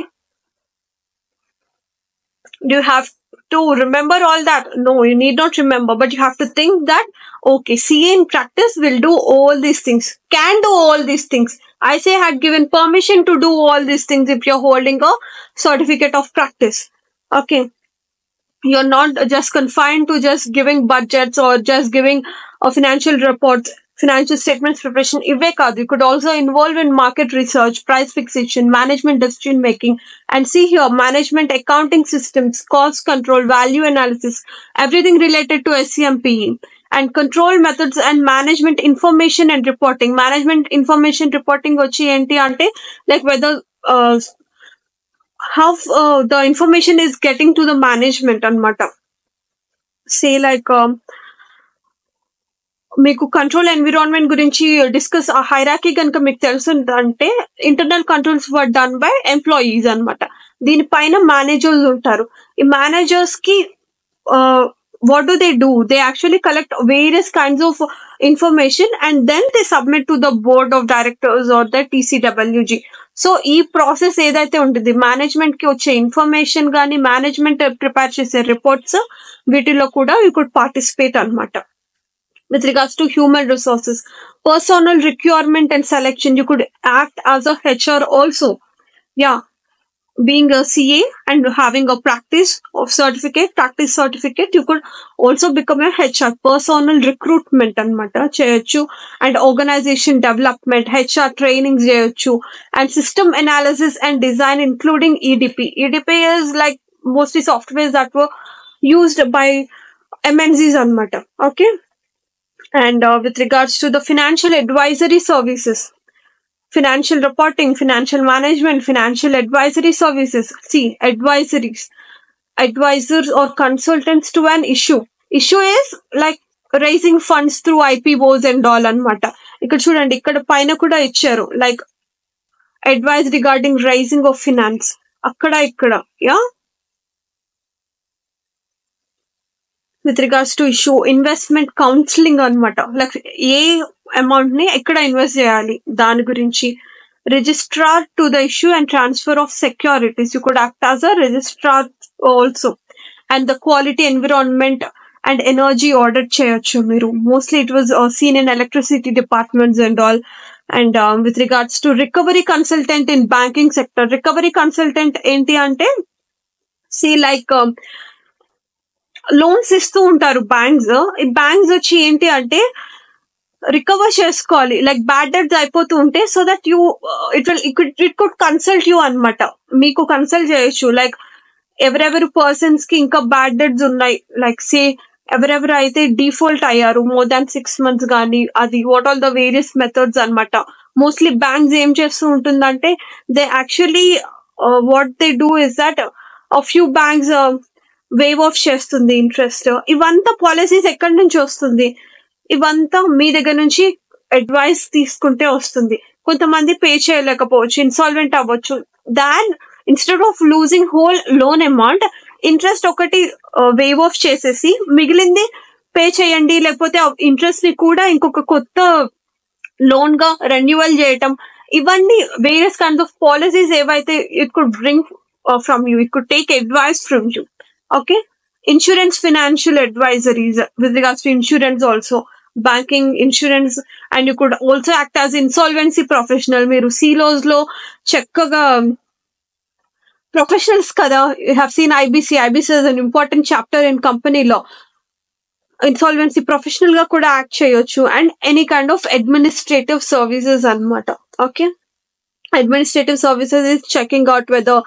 do you have to remember all that? No, you need not remember, but you have to think that okay, C A in practice will do all these things, can do all these things. I say I had given permission to do all these things if you're holding a certificate of practice. Okay, you're not just confined to just giving budgets or just giving a financial reports, financial statements preparation. Ive kaadu, you could also involve in market research, price fixation, management decision making, and see here management, accounting systems, cost control, value analysis, everything related to S C M P E, and control methods and management information and reporting. Management information reporting vachi enti ante like whether uh, how uh, the information is getting to the management anamata. Say like um, మీకు control environment గురించి discuss ఆ hierarchy కనుక మీకు తెలుసుందంటే internal controls were done by employees అనమాట. దీనిపైన managers ఉంటారు. ఈ మేనేజర్స్ కి what do they do? They actually collect various kinds of information and then they submit to the board of directors or the T C W G. So ఈ process ఏదైతే ఉంటుంది, management కి వచ్చే information కానీ management prepare చేసే reports, వీటిలో కూడా you could participate అనమాట. With regards to human resources, personal requirement and selection, you could act as a H R also. Yeah, being a C A and having a practice of certificate, practice certificate, you could also become a H R, personal recruitment anamata cheyochu, and organization development, H R training cheyochu, and system analysis and design including E D P. E D P is like mostly softwares that were used by M N Cs anamata. Okay, and uh, with regards to the financial advisory services, financial reporting, financial management, financial advisory services. See, advisories, advisors or consultants to an issue. Issue is like raising funds through I P Os and all anamata. Ikkada chudandi, ikkada paina kuda icharu like advice regarding raising of finance. Akkada ikkada, yeah. With regards to issue, investment counseling anamata, like ఏ amount ని ఎక్కడ invest చేయాలి దాని గురించి. Registrar to the issue and transfer of securities, you could act as a registrar also. And the quality environment and energy audit చేయొచ్చు మీరు. Mostly it was seen in electricity departments and all. And with regards to recovery consultant in banking sector, recovery consultant ఏంటి అంటే C like loans ఇస్తూ ఉంటారు banks. ఈ banks వచ్చి ఏంటి అంటే రికవర్ చేసుకోవాలి, లైక్ బ్యాడ్ డెట్స్ అయిపోతూ ఉంటే, so that you it will it it could consult you అనమాట. మీకు కన్సల్ట్ చేయొచ్చు, లైక్ ఎవరెవరు పర్సన్స్ కి ఇంకా బ్యాడ్ డెట్స్ ఉన్నాయి, లైక్ సే ఎవరెవరు అయితే డిఫాల్ట్ అయ్యారు మోర్ దాన్ సిక్స్ మంత్స్ కానీ, అది what all the various methods అనమాట. మోస్ట్లీ బ్యాంక్స్ ఏం చేస్తూ ఉంటుందంటే, they actually what they do is that few banks waive off చేస్తుంది ఇంట్రెస్ట్. ఇవంతా పాలసీస్ ఎక్కడి నుంచి వస్తుంది? ఇవంతా మీ దగ్గర నుంచి అడ్వైస్ తీసుకుంటే వస్తుంది. కొంతమంది పే చేయలేకపోవచ్చు, ఇన్సాల్వెంట్ అవ్వచ్చు. Then instead of losing whole loan amount, interest ఒకటి వేవ్ ఆఫ్ చేసేసి మిగిలింది పే చేయండి, లేకపోతే ఇంట్రెస్ట్ ని కూడా ఇంకొక కొత్త లోన్ గా రెన్యువల్ చేయటం, ఇవన్నీ వేరియస్ కైండ్స్ ఆఫ్ పాలసీస్ ఏవైతే it could bring from you, it could take advice from you. Okay, insurance financial advisories with regards to insurance also, banking, insurance, and you could also act as insolvency professional. మీరు సీలోస్ లో చక్కగా professionals కదా, you have seen IBC. IBC is an important chapter in company లో. Insolvency professional గా కూడా act చేయొచ్చు. And any kind of administrative services అనమాట. Okay, administrative services is checking out whether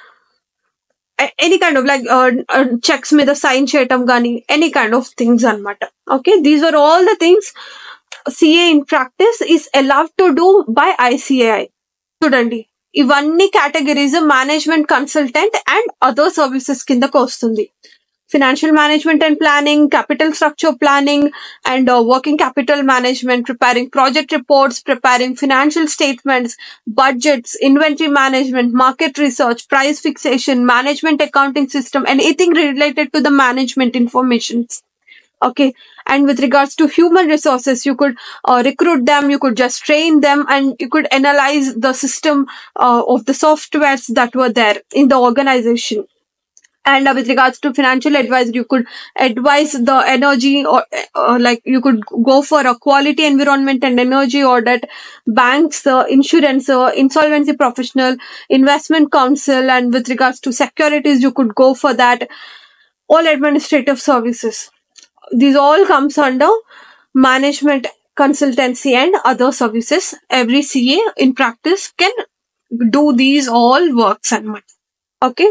any kind of like checks మీద sign చేయటం కానీ, any kind of things అనమాట. Okay, these are all the things CA in practice is allowed to do by ICAI. చూడండి, ఇవన్నీ categories management consultant and other services కిందకు వస్తుంది. Financial management and planning, capital structure planning, and uh, working capital management, preparing project reports, preparing financial statements, budgets, inventory management, market research, price fixation, management accounting system, anything related to the management information. Okay, and with regards to human resources, you could uh, recruit them, you could just train them, and you could analyze the system uh, of the softwares that were there in the organization. And uh, with regards to financial advice, you could advise the energy or uh, like you could go for a quality environment and energy audit, banks, uh, insurance, uh, insolvency professional, investment counsel, and with regards to securities, you could go for that. All administrative services. These all comes under management consultancy and other services. Every C A in practice can do these all works and much. Okay.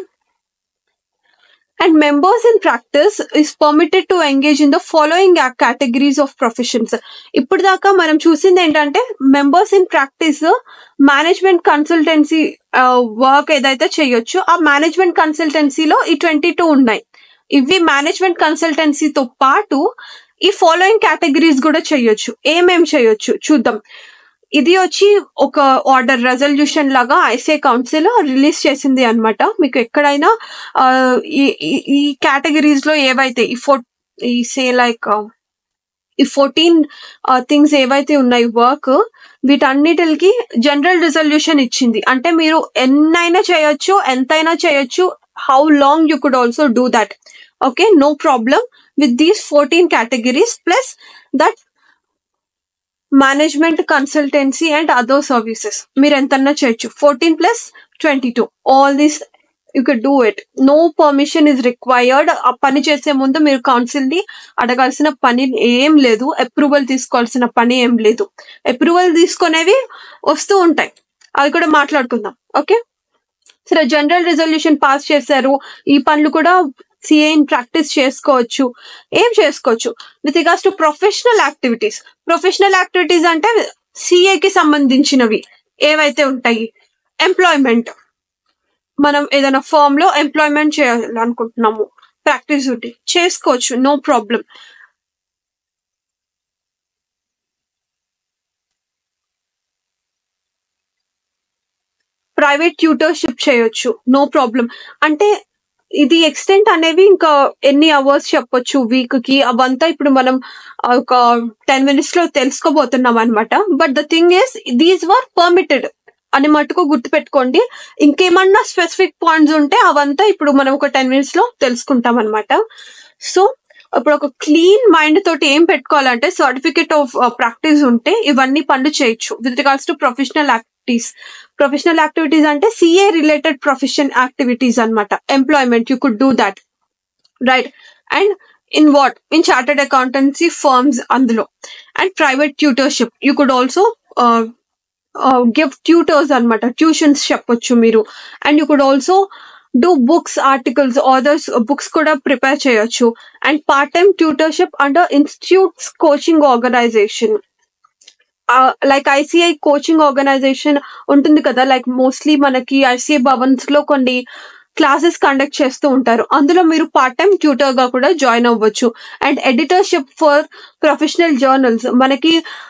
And members in practice is permitted to engage in the following categories of professions. ఇప్పుడు దాకా మనం చూసింది ఏంటంటే, members in practice management consultancy work ఏదైతే చేయొచ్చు, ఆ management కన్సల్టెన్సీలో ఈ twenty two ఉన్నాయి. ఇవి మేనేజ్మెంట్ కన్సల్టెన్సీతో పాటు ఈ ఫాలోయింగ్ కేటగిరీస్ కూడా చేయొచ్చు. ఏమేం చేయొచ్చు చూద్దాం. ఇది వచ్చి ఒక ఆర్డర్ రెజల్యూషన్ లాగా ఐసిఐ కౌన్సిల్ రిలీజ్ చేసింది అనమాట. మీకు ఎక్కడైనా ఈ కేటగిరీస్ లో ఏవైతే ఈ ఫోర్ ఈ సే లైక్ ఈ ఫోర్టీన్ థింగ్స్ ఏవైతే ఉన్నాయి వర్క్, వీటన్నిటికి జనరల్ రిజల్యూషన్ ఇచ్చింది. అంటే మీరు ఎన్నైనా చేయొచ్చు, ఎంతైనా చేయొచ్చు, how long you could also do that. Okay, no problem with these fourteen categories plus that management consultancy and other services మీరు ఎంతన్నా చేయొచ్చు. Fourteen plus twenty two, all these you can do it. No permission is required. ఆ పని చేసే ముందు మీరు council ని అడగాల్సిన పని ఏం లేదు, అప్రూవల్ తీసుకోవాల్సిన పని ఏం లేదు. అప్రూవల్ తీసుకునేవి వస్తూ ఉంటాయి, అవి కూడా మాట్లాడుకుందాం. ఓకే, సరే, జనరల్ రిజల్యూషన్ పాస్ చేశారు, ఈ పనులు కూడా సిఏ ఇన్ ప్రాక్టీస్ చేసుకోవచ్చు. ఏం చేసుకోవచ్చు? With regards to professional activities. Professional activities అంటే సిఏకి సంబంధించినవి ఏవైతే ఉంటాయి. ఎంప్లాయ్మెంట్, మనం ఏదైనా ఫర్మ్ లో ఎంప్లాయ్మెంట్ చేయాలనుకుంటున్నాము, ప్రాక్టీస్ ఉంటే చేసుకోవచ్చు, నో ప్రాబ్లం. ప్రైవేట్ ట్యూటర్షిప్ చేయొచ్చు, నో ప్రాబ్లం. అంటే ఇది ఎక్స్టెంట్ అనేవి ఇంకా ఎన్ని అవర్స్ చెప్పొచ్చు వీక్ కి, అవంతా ఇప్పుడు మనం ఒక టెన్ మినిట్స్ లో తెలుసుకోబోతున్నాం అనమాట. But the thing is these were permitted అని మటుకు గుర్తుపెట్టుకోండి. ఇంకేమన్నా స్పెసిఫిక్ పాయింట్స్ ఉంటే అవంతా ఇప్పుడు మనం ఒక టెన్ మినిట్స్ లో తెలుసుకుంటాం అనమాట. సో ఇప్పుడు ఒక క్లీన్ మైండ్ తోటి ఏం పెట్టుకోవాలంటే, సర్టిఫికేట్ ఆఫ్ ప్రాక్టీస్ ఉంటే ఇవన్నీ పనులు చేయొచ్చు. With regards to professional activities, professional activities అంటే సిఏ రిలేటెడ్ ప్రొఫెషన్ యాక్టివిటీస్ అనమాట. Employment, you could do that, right. And in what? In chartered accountancy firms అందులో. And private tutorship, you could also give tutors అనమాట, tuitions చెప్పొచ్చు మీరు. And you could also do books, articles, authors books కూడా prepare చేయొచ్చు. And part time tutorship under institutes coaching organisation, like ICI coaching organisation ఉంటుంది కదా, like mostly మనకి ICI భవన్స్ లో కొన్ని క్లాసెస్ కండక్ట్ చేస్తూ ఉంటారు, అందులో మీరు పార్ట్ టైం ట్యూటర్ గా కూడా జాయిన్ అవ్వచ్చు. And editorship for professional journals, మనకి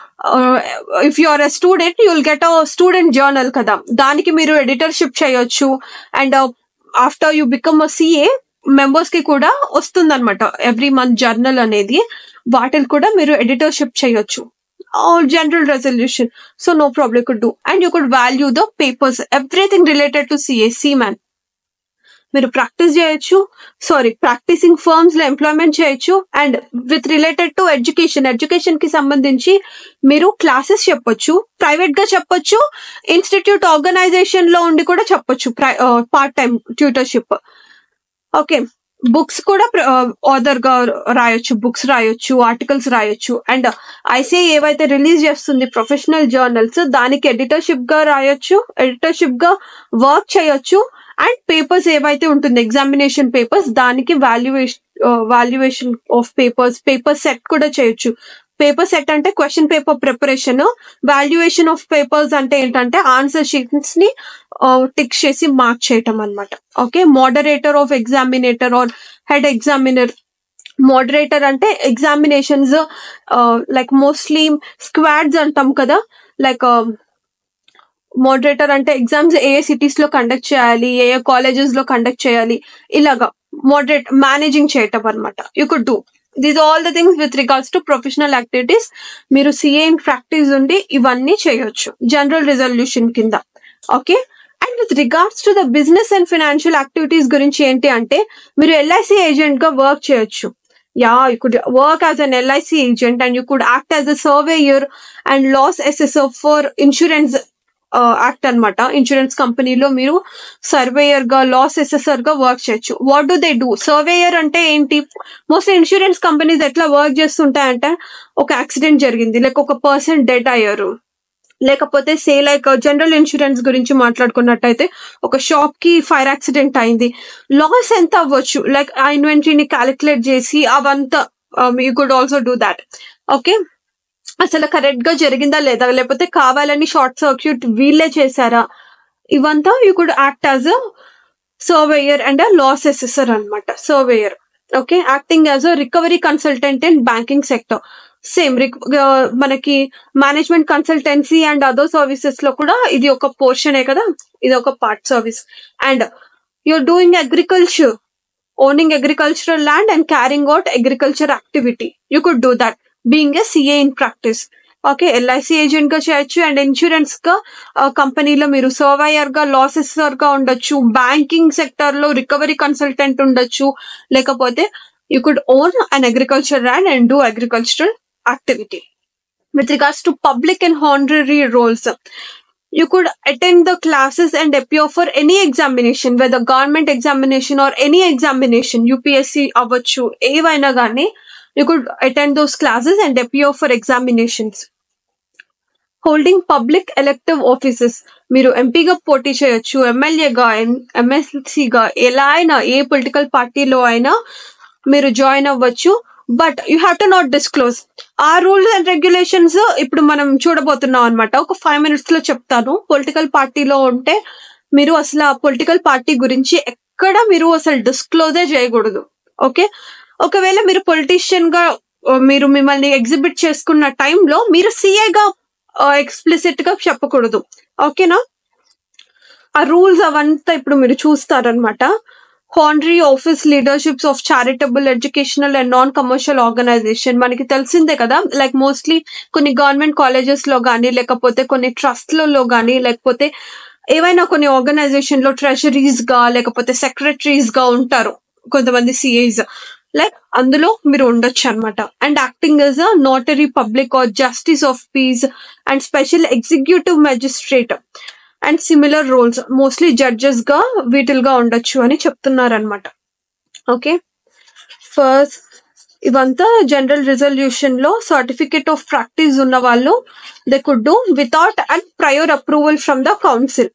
if you are a student you will get a student journal కదా, దానికి మీరు ఎడిటర్షిప్ చేయొచ్చు. And after you become a CA members కి కూడా వస్తుంది అనమాట ఎవ్రీ మంత్ జర్నల్ అనేది, వాటిని కూడా మీరు ఎడిటర్షిప్ చేయొచ్చు. General resolution, so no problem, you could do. And you could value the papers, everything related to CA, సిమాన్ మీరు ప్రాక్టీస్ చేయొచ్చు, సారీ ప్రాక్టీసింగ్ ఫర్మ్స్ లో ఎంప్లాయ్మెంట్ చేయొచ్చు. And with related to education, education కి సంబంధించి మీరు క్లాసెస్ చెప్పొచ్చు, ప్రైవేట్ గా చెప్పొచ్చు, ఇన్స్టిట్యూట్ ఆర్గనైజేషన్ లో ఉండి కూడా చెప్పొచ్చు part time tutorship. Okay, books కూడా ఆథర్ గా రాయొచ్చు, బుక్స్ రాయొచ్చు, ఆర్టికల్స్ రాయొచ్చు. అండ్ ఐసిఐ ఏవైతే రిలీజ్ చేస్తుంది ప్రొఫెషనల్ జర్నల్స్, దానికి ఎడిటర్షిప్ గా రాయొచ్చు, ఎడిటర్షిప్ గా వర్క్ చేయొచ్చు. అండ్ పేపర్స్ ఏవైతే ఉంటుంది ఎగ్జామినేషన్ పేపర్స్, దానికి valuation valuation of papers, paper set కూడా చేయొచ్చు. పేపర్ సెట్ అంటే question paper preparation, valuation of papers అంటే ఏంటంటే ఆన్సర్ షీట్స్ ని టిక్ చేసి మార్క్ చేయటం అనమాట. Okay, moderator of examinator or head examiner. Moderator అంటే ఎగ్జామినేషన్స్ లైక్ మోస్ట్లీ స్క్వాడ్స్ అంటాం కదా, లైక్ మోడరేటర్ అంటే ఎగ్జామ్స్ ఏ ఏ సిటీస్ లో కండక్ట్ చేయాలి, ఏ ఏ కాలేజెస్ లో కండక్ట్ చేయాలి, ఇలాగా మోడరేట్ మేనేజింగ్ చేయటం అనమాట. You could do these all the things with regards to professional activities. మీరు సిఏ ఇన్ ప్రాక్టీస్ ఉండి ఇవన్నీ చేయొచ్చు జనరల్ రిజల్యూషన్ కింద. Okay, and with regards to the business and financial activities గురించి ఏంటి అంటే, మీరు ఎల్ఐసి ఏజెంట్ గా వర్క్ చేయొచ్చు. Yeah, you could work as an L I C agent and you could act as a surveyor and loss assessor for insurance act అనమాట. Insurance కంపెనీలో మీరు surveyor గా, లాస్ అసెసర్ గా వర్క్ చేయొచ్చు. What do they do? Surveyor అంటే ఏంటి? Mostly insurance companies ఎట్లా work చేస్తుంటాయంటే, ఒక యాక్సిడెంట్ జరిగింది, లేక ఒక పర్సన్ డెడ్ అయ్యారు, లేకపోతే సే లైక్ జనరల్ ఇన్సూరెన్స్ గురించి మాట్లాడుకున్నట్టయితే ఒక షాప్ కి ఫైర్ యాక్సిడెంట్ అయింది, లాస్ ఎంత అవ్వచ్చు, లైక్ ఆ ఇన్వెంటరీని క్యాలిక్యులేట్ చేసి అవంతా you could also do that. Okay, అసలు కరెక్ట్ గా జరిగిందా లేదా, లేకపోతే కావాలని షార్ట్ సర్క్యూట్ వీళ్ళే చేశారా, ఇవంతా you could act as a surveyor and a loss assessor అనమాట. Surveyor, okay, acting as a recovery consultant in banking sector. Same మనకి management consultancy and other services లో కూడా ఇది ఒక పోర్షనే కదా, ఇది ఒక part service. And you're doing agriculture, owning agricultural land and carrying out agriculture activity, you could do that being a CA in practice. Okay, LIC agent గా చేయొచ్చు. అండ్ ఇన్సూరెన్స్ గా కంపెనీలో మీరు సర్వేయర్ గా, లాస్ అసెసర్ గా ఉండొచ్చు, banking sector లో recovery consultant ఉండొచ్చు, లేకపోతే you could own an agriculture land and do agricultural activity. With regards to public and honorary roles, you could attend the classes and appear for any examination, whether government examination or any examination, U P S C avachu evaina gaani, you could attend those classes and appear for examinations. Holding public elective offices, మీరు ఎంపీగా పోటీ చేయొచ్చు, ఎమ్మెల్యేగా, ఎమ్మెల్సీగా, ఎలా అయినా ఏ political పార్టీలో అయినా మీరు జాయిన్ అవ్వచ్చు. But you have to not disclose. ఆ రూల్స్ అండ్ రెగ్యులేషన్స్ ఇప్పుడు మనం చూడబోతున్నాం అనమాట. ఒక ఫైవ్ మినిట్స్ లో చెప్తాను. పొలిటికల్ పార్టీలో ఉంటే మీరు అసలు ఆ పొలిటికల్ పార్టీ గురించి ఎక్కడ మీరు అసలు డిస్క్లోజే చేయకూడదు. ఓకే, ఒకవేళ మీరు పొలిటీషియన్ గా మీరు మిమ్మల్ని ఎగ్జిబిట్ చేసుకున్న టైంలో మీరు సీఏగా ఎక్స్ప్లిసిట్ గా చెప్పకూడదు. ఓకేనా? ఆ రూల్స్ అవంతా ఇప్పుడు మీరు చూస్తారనమాట. Honorary office leaderships of charitable, educational and non-commercial organization, మనకి తెలిసిందే కదా, లైక్ మోస్ట్లీ కొన్ని గవర్నమెంట్ కాలేజెస్ లో గానీ, లేకపోతే కొన్ని ట్రస్ట్లలో గానీ, లేకపోతే ఏవైనా కొన్ని ఆర్గనైజేషన్ లో ట్రెజరీస్ గా, లేకపోతే సెక్రటరీస్ గా ఉంటారు కొంతమంది సిఏస్, లైక్ అందులో మీరు ఉండొచ్చు అనమాట. And acting as a notary public or justice of peace and special executive magistrate and similar roles, mostly judges గా వీటిల్గా ఉండొచ్చు అని చెప్తున్నారు అనమాట. ఓకే, ఫస్ట్ ఇవంతా జనరల్ రిజల్యూషన్ లో సర్టిఫికేట్ ఆఫ్ ప్రాక్టీస్ ఉన్న వాళ్ళు they could do without and prior approval from the council.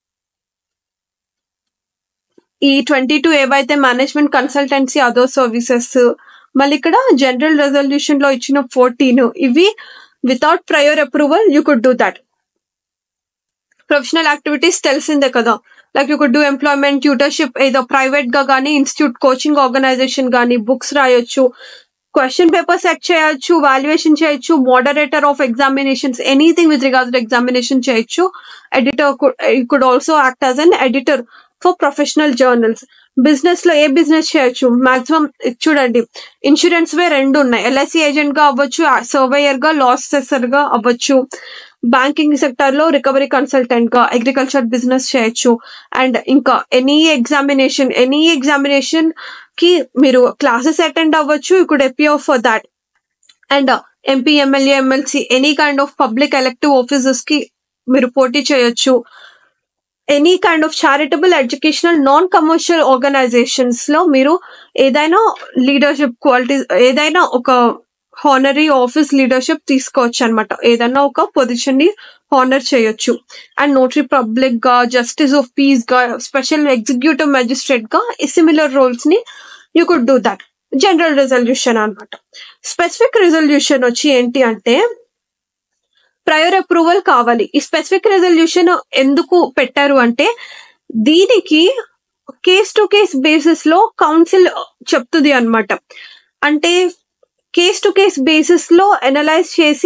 ఈ ట్వంటీ టూ ఏవైతే మేనేజ్మెంట్ కన్సల్టెన్సీ అదర్ సర్వీసెస్, మళ్ళీ ఇక్కడ జనరల్ రెజల్యూషన్ లో ఇచ్చిన ఫోర్టీన్, ఇవి without prior approval you could do that. Professional activities తెలిసిందే కదా, like you could do employment, tutorship ఏదో ప్రైవేట్ గా కానీ, ఇన్స్టిట్యూట్ కోచింగ్ ఆర్గనైజేషన్ కానీ, బుక్స్ రాయొచ్చు, క్వశ్చన్ పేపర్ సెట్ చేయొచ్చు, వాల్యుయేషన్ చేయొచ్చు, moderator of examinations, anything with regards to examination చేయొచ్చు. Editor you could also act as an editor for professional journals. Business లో ఏ బిజినెస్ చేయొచ్చు, మాక్సిమం చూడండి ఇన్సూరెన్స్ వే రెండు ఉన్నాయి, ఎల్ఐసి ఏజెంట్ గా అవ్వచ్చు, సర్వేయర్ గా, లాస్ అసెసర్ గా అవ్వచ్చు, బ్యాంకింగ్ సెక్టర్ లో రికవరీ కన్సల్టెంట్ గా, అగ్రికల్చర్ బిజినెస్ చేయొచ్చు. అండ్ ఇంకా ఎనీ ఎగ్జామినేషన్ ఎనీ ఎగ్జామినేషన్ కి మీరు క్లాసెస్ అటెండ్ అవ్వచ్చు, you could appear for that. And MP, MLA, MLC, any kind of public elective offices కి మీరు పోటీ చేయొచ్చు. Any kind of charitable, educational, non commercial organizations లో మీరు ఏదైనా లీడర్షిప్ క్వాలిటీస్, ఏదైనా ఒక హానరీ ఆఫీస్ లీడర్షిప్ తీసుకోవచ్చు అనమాట, ఏదైనా ఒక పొజిషన్ ని హానర్ చేయొచ్చు. అండ్ నోటరీ పబ్లిక్ గా, జస్టిస్ ఆఫ్ పీస్ గా, స్పెషల్ ఎగ్జిక్యూటివ్ మెజిస్ట్రేట్ గా సిమిలర్ రోల్స్ ని you could do that. General resolution అనమాట. స్పెసిఫిక్ రిజల్యూషన్ వచ్చి ఏంటి అంటే ప్రయర్ అప్రూవల్ కావాలి. ఈ స్పెసిఫిక్ రెజల్యూషన్ ఎందుకు పెట్టారు అంటే దీనికి కేస్ టు కేస్ బేసిస్ లో కౌన్సిల్ చెప్తుంది అనమాట. అంటే కేస్ టు కేస్ బేసిస్ లో అనలైజ్ చేసి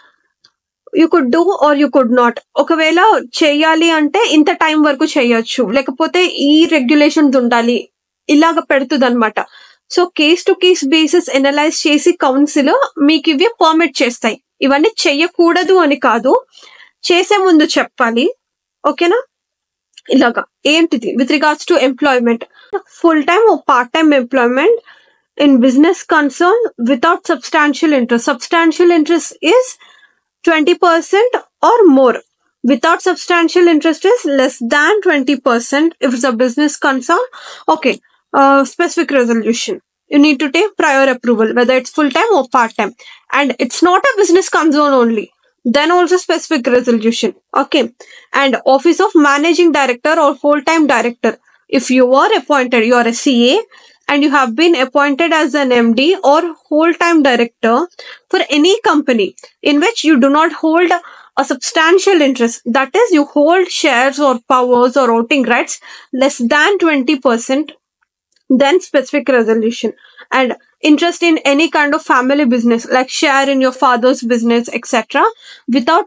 you could do or you could not. ఒకవేళ చేయాలి అంటే ఇంత టైం వరకు చేయొచ్చు, లేకపోతే ఈ రెగ్యులేషన్స్ ఉండాలి, ఇలాగ పెడుతుంది అనమాట. So case to case basis analyse చేసి కౌన్సిల్ మీకు ఇవి పర్మిట్ చేస్తాయి. ఇవన్నీ చెయ్యకూడదు అని కాదు, చేసే ముందు చెప్పాలి. ఓకేనా? ఇలాగా ఏంటిది with regards to employment, full time or part time employment in business concern without substantial interest. Substantial interest is twenty percent or more. Without substantial interest is less than twenty percent if it's a business concern. Okay, uh, specific resolution. You need to take prior approval, whether it's full-time or part-time. And it's not a business concern only. Then also specific resolution. Okay. And office of managing director or full-time director. If you are appointed, you are a C A and you have been appointed as an M D or whole-time director for any company in which you do not hold a substantial interest, that is you hold shares or powers or voting rights less than twenty percent, then specific resolution. And interest in any kind of family business like share in your father's business, etc., without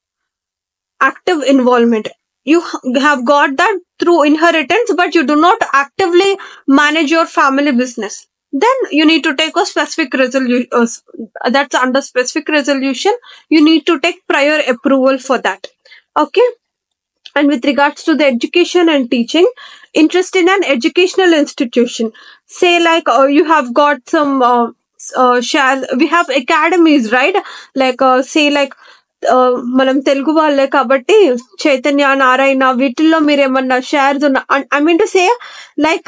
active involvement. You have got that through inheritance, but you do not actively manage your family business. Then you need to take a specific resolution. Uh, that's under specific resolution. You need to take prior approval for that. Okay. And with regards to the education and teaching, interest in an educational institution. Say like uh, you have got some uh, uh, shares. We have academies, right? Like uh, say like మనం తెలుగు వాళ్ళే కాబట్టి చైతన్య, నారాయణ, వీటిల్లో మీరు ఏమన్నా shares ఉన్న, I mean to say like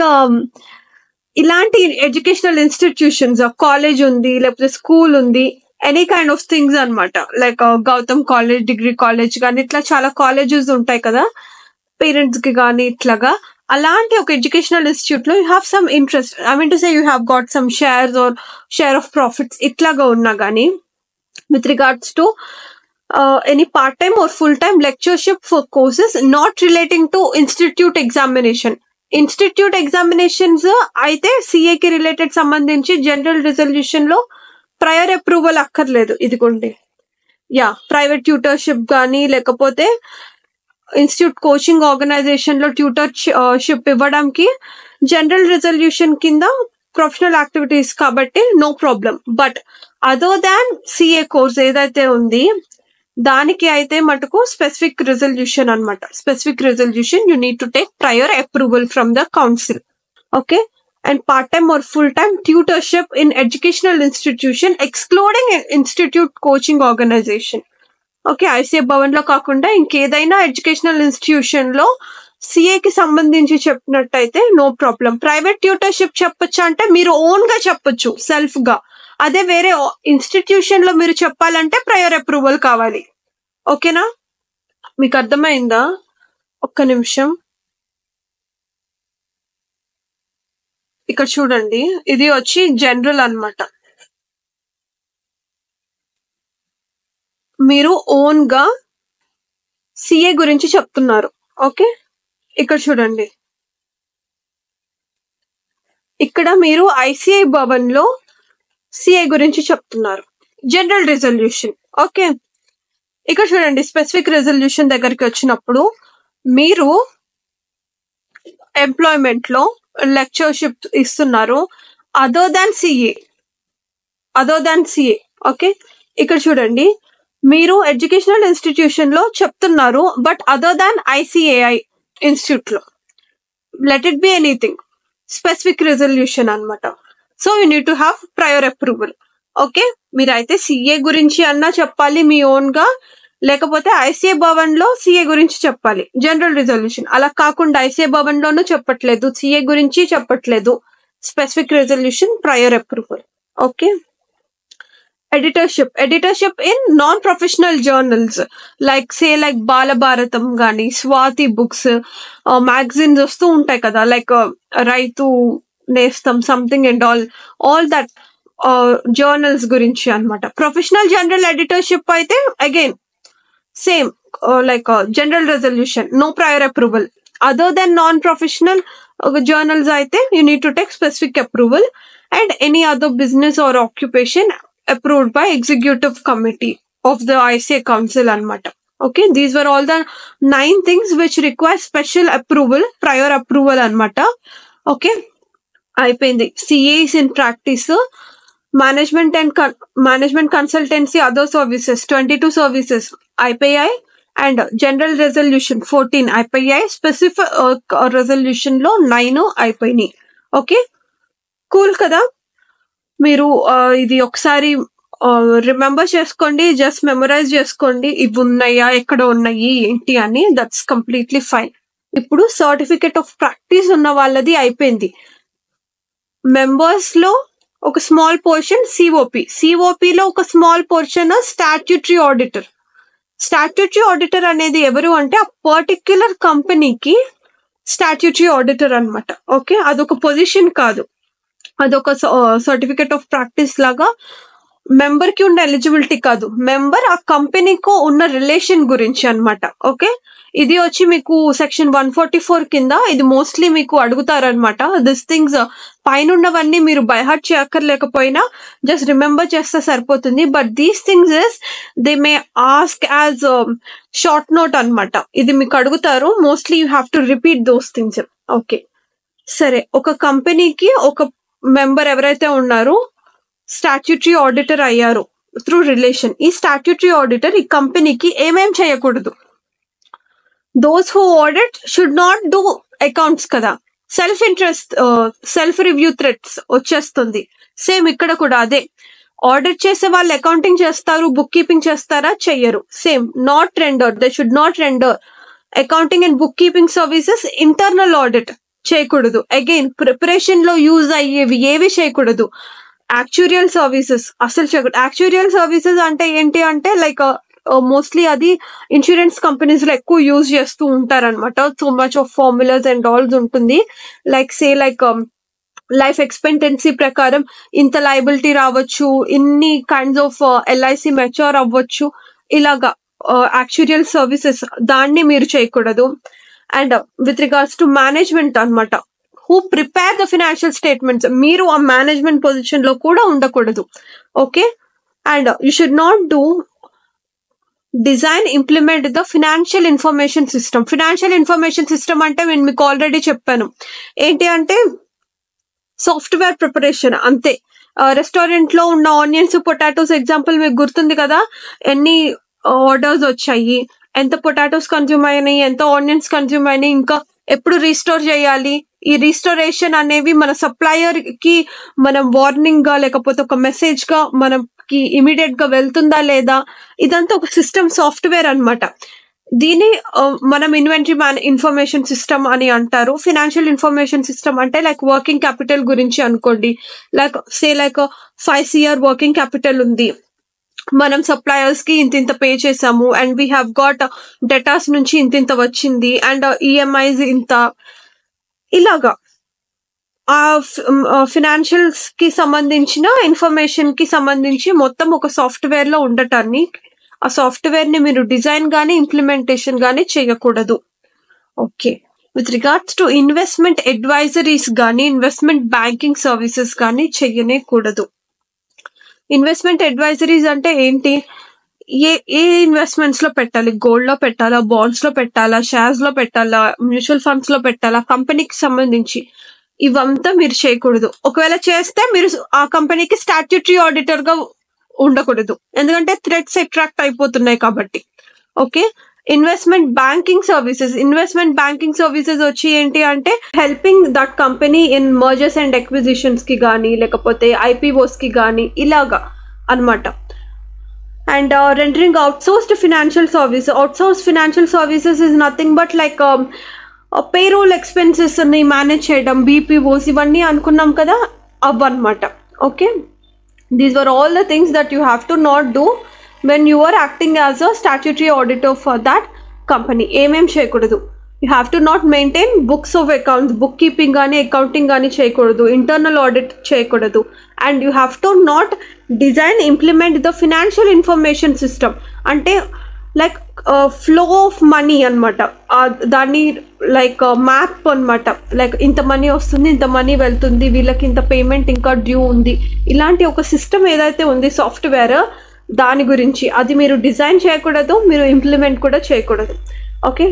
ఇలాంటి educational institutions, college ఉంది, లేకపోతే స్కూల్ ఉంది, ఎనీ కైండ్ ఆఫ్ థింగ్స్ అనమాట. Like Gautam college, degree college కానీ ఇట్లా చాలా కాలేజెస్ ఉంటాయి కదా పేరెంట్స్ కి కానీ ఇట్లాగా. అలాంటి ఒక ఎడ్యుకేషనల్ ఇన్స్టిట్యూట్ లో you have some interest, I mean to say you have got some shares or share of profits ఇట్లాగా ఉన్నా కానీ with regards to Uh, any part-time or full-time lectureship for courses not relating to institute examination. Institute examinations అయితే CA కి related సంబంధించి general resolution లో prior approval అక్కర్లేదు. ఇదిగోండి, yeah private tutorship కానీ లేకపోతే ఇన్స్టిట్యూట్ కోచింగ్ ఆర్గనైజేషన్ లో ట్యూటర్షిప్ ఇవ్వడానికి జనరల్ రిజల్యూషన్ కింద ప్రొఫెషనల్ యాక్టివిటీస్ కాబట్టి no problem. But other than CA course ఏదైతే ఉంది దానికి అయితే మటుకు స్పెసిఫిక్ రిజల్యూషన్ అనమాట. Specific resolution you need to take prior approval from the council. Okay. And part time or full time tutorship in educational institution excluding institute coaching organization. Okay. ICA Bhavan లో కాకుండా ఇంకేదైనా educational institution లో సిఏకి సంబంధించి చెప్పినట్టయితే no problem. Private tutorship చెప్పొచ్చు అంటే మీరు ఓన్ గా చెప్పొచ్చు, సెల్ఫ్ గా. అదే వేరే ఇన్స్టిట్యూషన్ లో మీరు చెప్పాలంటే ప్రయర్ అప్రూవల్ కావాలి. ఓకేనా, మీకు అర్థమైందా? ఒక్క నిమిషం, ఇక్కడ చూడండి, ఇది వచ్చి జనరల్ అన్నమాట. మీరు ఓన్ గా సిఏ గురించి చెప్తున్నారు. ఓకే, ఇక్కడ చూడండి, ఇక్కడ మీరు ఐసిఐ భవన్ లో సిఏ గురించి చెప్తున్నారు, జనరల్ రెజల్యూషన్. ఓకే, ఇక్కడ చూడండి, స్పెసిఫిక్ రెజల్యూషన్ దగ్గరికి వచ్చినప్పుడు మీరు ఎంప్లాయ్మెంట్ లో లెక్చర్షిప్ ఇస్తున్నారు other than CA, other than CA. Okay, ఇక్కడ చూడండి, మీరు ఎడ్యుకేషనల్ ఇన్స్టిట్యూషన్ లో చెప్తున్నారు but other than ICAI institute లో, let it be anything, specific resolution అన్నమాట. So you need to have prior approval. Okay, మీరైతే సిఏ గురించి అన్నా చెప్పాలి మీ ఓన్ గా, లేకపోతే ఐసిఐ భవన్ లో సిఏ గురించి చెప్పాలి, జనరల్ రిజల్యూషన్. అలా కాకుండా ఐసిఐ భవన్ లోనూ చెప్పట్లేదు, సిఏ గురించి చెప్పట్లేదు, specific resolution, prior approval. Okay, editorship, editorship in non professional journals like say like Balabharatam గానీ, స్వాతి బుక్స్, మ్యాగజైన్స్ వస్తూ ఉంటాయి కదా, like Raithu Nestham, something and all, all that journals గురించి అన్నమాట. ప్రొఫెషనల్ జనరల్ ఎడిటర్షిప్ అయితే again same like general resolution, no prior approval. Other than non professional journals అయితే you need to take specific approval, and any other business or occupation approved by executive committee of the I C A council anamata. Okay, these were all the nine things which require special approval, prior approval anamata. Okay, అయిపోయింది. CAs in practice, management and management consultancy, other services twenty two services అయిపోయాయి, and general resolution fourteen అయిపోయాయి, specific resolution లో nine అయిపోయినాయి. Okay, cool కదా? మీరు ఇది ఒకసారి remember చేసుకోండి, జస్ట్ మెమరైజ్ చేసుకోండి, ఇవి ఉన్నాయా, ఎక్కడ ఉన్నాయి, ఏంటి అని. That's completely fine. ఇప్పుడు సర్టిఫికేట్ ఆఫ్ ప్రాక్టీస్ ఉన్న వాళ్ళది అయిపోయింది. మెంబర్స్ లో ఒక స్మాల్ పోర్షన్ సిఓపి, సిఓపిలో ఒక small portion statutory auditor. Statutory auditor అనేది ఎవరు అంటే ఆ పర్టిక్యులర్ కంపెనీకి స్టాట్యూటరీ ఆడిటర్ అన్నమాట. ఓకే, అదొక పొజిషన్ కాదు, అదొక సర్టిఫికేట్ ఆఫ్ ప్రాక్టీస్ లాగా. మెంబర్ కి ఉన్న ఎలిజిబిలిటీ కాదు, మెంబర్ ఆ కంపెనీకో ఉన్న రిలేషన్ గురించి అన్నమాట. ఓకే, ఇది వచ్చి మీకు సెక్షన్ వన్ ఫార్టీ ఫోర్ కింద ఇది మోస్ట్లీ మీకు అడుగుతారనమాట. దిస్ థింగ్స్ పైన ఉన్నవన్నీ మీరు బైహార్ట్ చేయక్కర్లేకపోయినా జస్ట్ రిమెంబర్ చేస్తే సరిపోతుంది. But these things is they may ask as short note అన్నమాట. ఇది మీకు అడుగుతారు, mostly you have to repeat those things. Okay, సరే, ఒక కంపెనీకి ఒక మెంబర్ ఎవరైతే ఉన్నారో స్టాట్యూటరీ ఆడిటర్ అయ్యారు త్రూ రిలేషన్. ఈ స్టాట్యూటరీ ఆడిటర్ ఈ కంపెనీకి ఏమేం చేయకూడదు? Those who audit should not do accounts కదా, self interest, self review threats వచ్చేస్తుంది. సేమ్ ఇక్కడ కూడా అదే, ఆడిట్ చేసే వాళ్ళు అకౌంటింగ్ చేస్తారు, బుక్ కీపింగ్ చేస్తారా? చెయ్యరు. Same, not render, they should not render accounting and book keeping services. Internal audit చేయకూడదు. అగైన్ ప్రిపరేషన్ లో యూజ్ అయ్యేవి ఏవి చేయకూడదు. యాక్చురియల్ సర్వీసెస్ అసలు చేయకూడదు. యాక్చురియల్ సర్వీసెస్ అంటే ఏంటి అంటే లైక్ మోస్ట్లీ అది ఇన్సూరెన్స్ కంపెనీస్ లో ఎక్కువ యూజ్ చేస్తూ ఉంటారనమాట. So much of formulas and all ఉంటుంది. Like say like life expectancy ప్రకారం ఇంత లయబిలిటీ రావచ్చు, ఇన్ని కైండ్స్ ఆఫ్ ఎల్ఐసి మెచ్యూర్ అవ్వచ్చు, ఇలాగా యాక్చురియల్ సర్వీసెస్, దాన్ని మీరు చేయకూడదు. And with regards to management అనమాట, who prepare the financial statements, మీరు ఆ మేనేజ్మెంట్ పొజిషన్ లో కూడా ఉండకూడదు. Okay, and you should not do design implement the financial information system. Financial information system అంటే నేను మీకు ఆల్రెడీ చెప్పాను, ఏంటి అంటే సాఫ్ట్వేర్ ప్రిపరేషన్ అంతే. రెస్టారెంట్ లో ఉన్న ఆనియన్స్, పొటాటోస్ ఎగ్జాంపుల్ మీకు గుర్తుంది కదా, ఎన్ని ఆర్డర్స్ వచ్చాయి, ఎంత పొటాటోస్ కన్జ్యూమ్ అయినాయి, ఎంత ఆనియన్స్ కన్జ్యూమ్ అయినాయి, ఇంకా ఎప్పుడు రీస్టోర్ చేయాలి. ఈ రీస్టోరేషన్ అనేవి మన సప్లయర్ కి మనం వార్నింగ్ గా లేకపోతే ఒక మెసేజ్ గా మనకి ఇమీడియట్ గా వెళ్తుందా లేదా, ఇదంతా ఒక సిస్టమ్ సాఫ్ట్వేర్ అన్నమాట. దీని మనం ఇన్వెంటరీ మ్యాన్ ఇన్ఫర్మేషన్ సిస్టమ్ అని అంటారు. ఫినాన్షియల్ ఇన్ఫర్మేషన్ సిస్టమ్ అంటే లైక్ వర్కింగ్ క్యాపిటల్ గురించి అనుకోండి. Like say like five CR working capital ఉంది, మనం సప్లయర్స్ కి ఇంత ఇంత పే చేసాము and we have got debtors నుంచి ఇంత ఇంత వచ్చింది అండ్ ఈఎంఐస్ ఇంత, ఇలాగా ఆ ఫినాన్షియల్స్ కి సంబంధించిన ఇన్ఫర్మేషన్ కి సంబంధించి మొత్తం ఒక సాఫ్ట్వేర్ లో ఉండటాన్ని, ఆ సాఫ్ట్వేర్ ని మీరు డిజైన్ గానీ ఇంప్లిమెంటేషన్ గానీ చేయకూడదు. Okay, with regards to investment advisories గానీ ఇన్వెస్ట్మెంట్ బ్యాంకింగ్ సర్వీసెస్ గానీ చెయ్యనే కూడదు. ఇన్వెస్ట్మెంట్ అడ్వైజరీస్ అంటే ఏంటి? ఏ ఏ ఇన్వెస్ట్మెంట్స్ లో పెట్టాలి? గోల్డ్ లో పెట్టాలా, బాండ్స్ లో పెట్టాలా, షేర్స్ లో పెట్టాలా, మ్యూచువల్ ఫండ్స్ లో పెట్టాలా, కంపెనీకి సంబంధించి ఇవంతా మీరు చేయకూడదు. ఒకవేళ చేస్తే మీరు ఆ కంపెనీకి స్టాట్యూటరీ ఆడిటర్ గా ఉండకూడదు, ఎందుకంటే థ్రెట్స్ అట్రాక్ట్ అయిపోతున్నాయి కాబట్టి. Okay, investment banking services investment banking services వచ్చి ఏంటి అంటే helping that company in mergers and acquisitions కి కానీ లేకపోతే ఐపీఓస్ కి కానీ ఇలాగా అన్నమాట. And rendering outsourced financial service outsource financial services is nothing but like payroll expenses ని మేనేజ్ చేయడం, బీపీఓస్ ఇవన్నీ అనుకున్నాం కదా, అవన్నమాట. Okay, these were all the things that you have to not do when you are acting as a statutory auditor for that company. ఏమేం చేయకూడదు? you have to not maintain books of accounts, book keeping గానీ accounting గానీ చేయకూడదు, internal audit చేయకూడదు, and you have to not design implement the financial information system. అంటే like flow of money అనమాట, దాన్ని like map అనమాట. లైక్ ఇంత money వస్తుంది, ఇంత మనీ వెళ్తుంది, వీళ్ళకి ఇంత పేమెంట్ ఇంకా డ్యూ ఉంది, ఇలాంటి ఒక సిస్టమ్ ఏదైతే ఉంది సాఫ్ట్వేర్, దాని గురించి అది మీరు డిజైన్ చేయకూడదు, మీరు ఇంప్లిమెంట్ కూడా చేయకూడదు. Okay,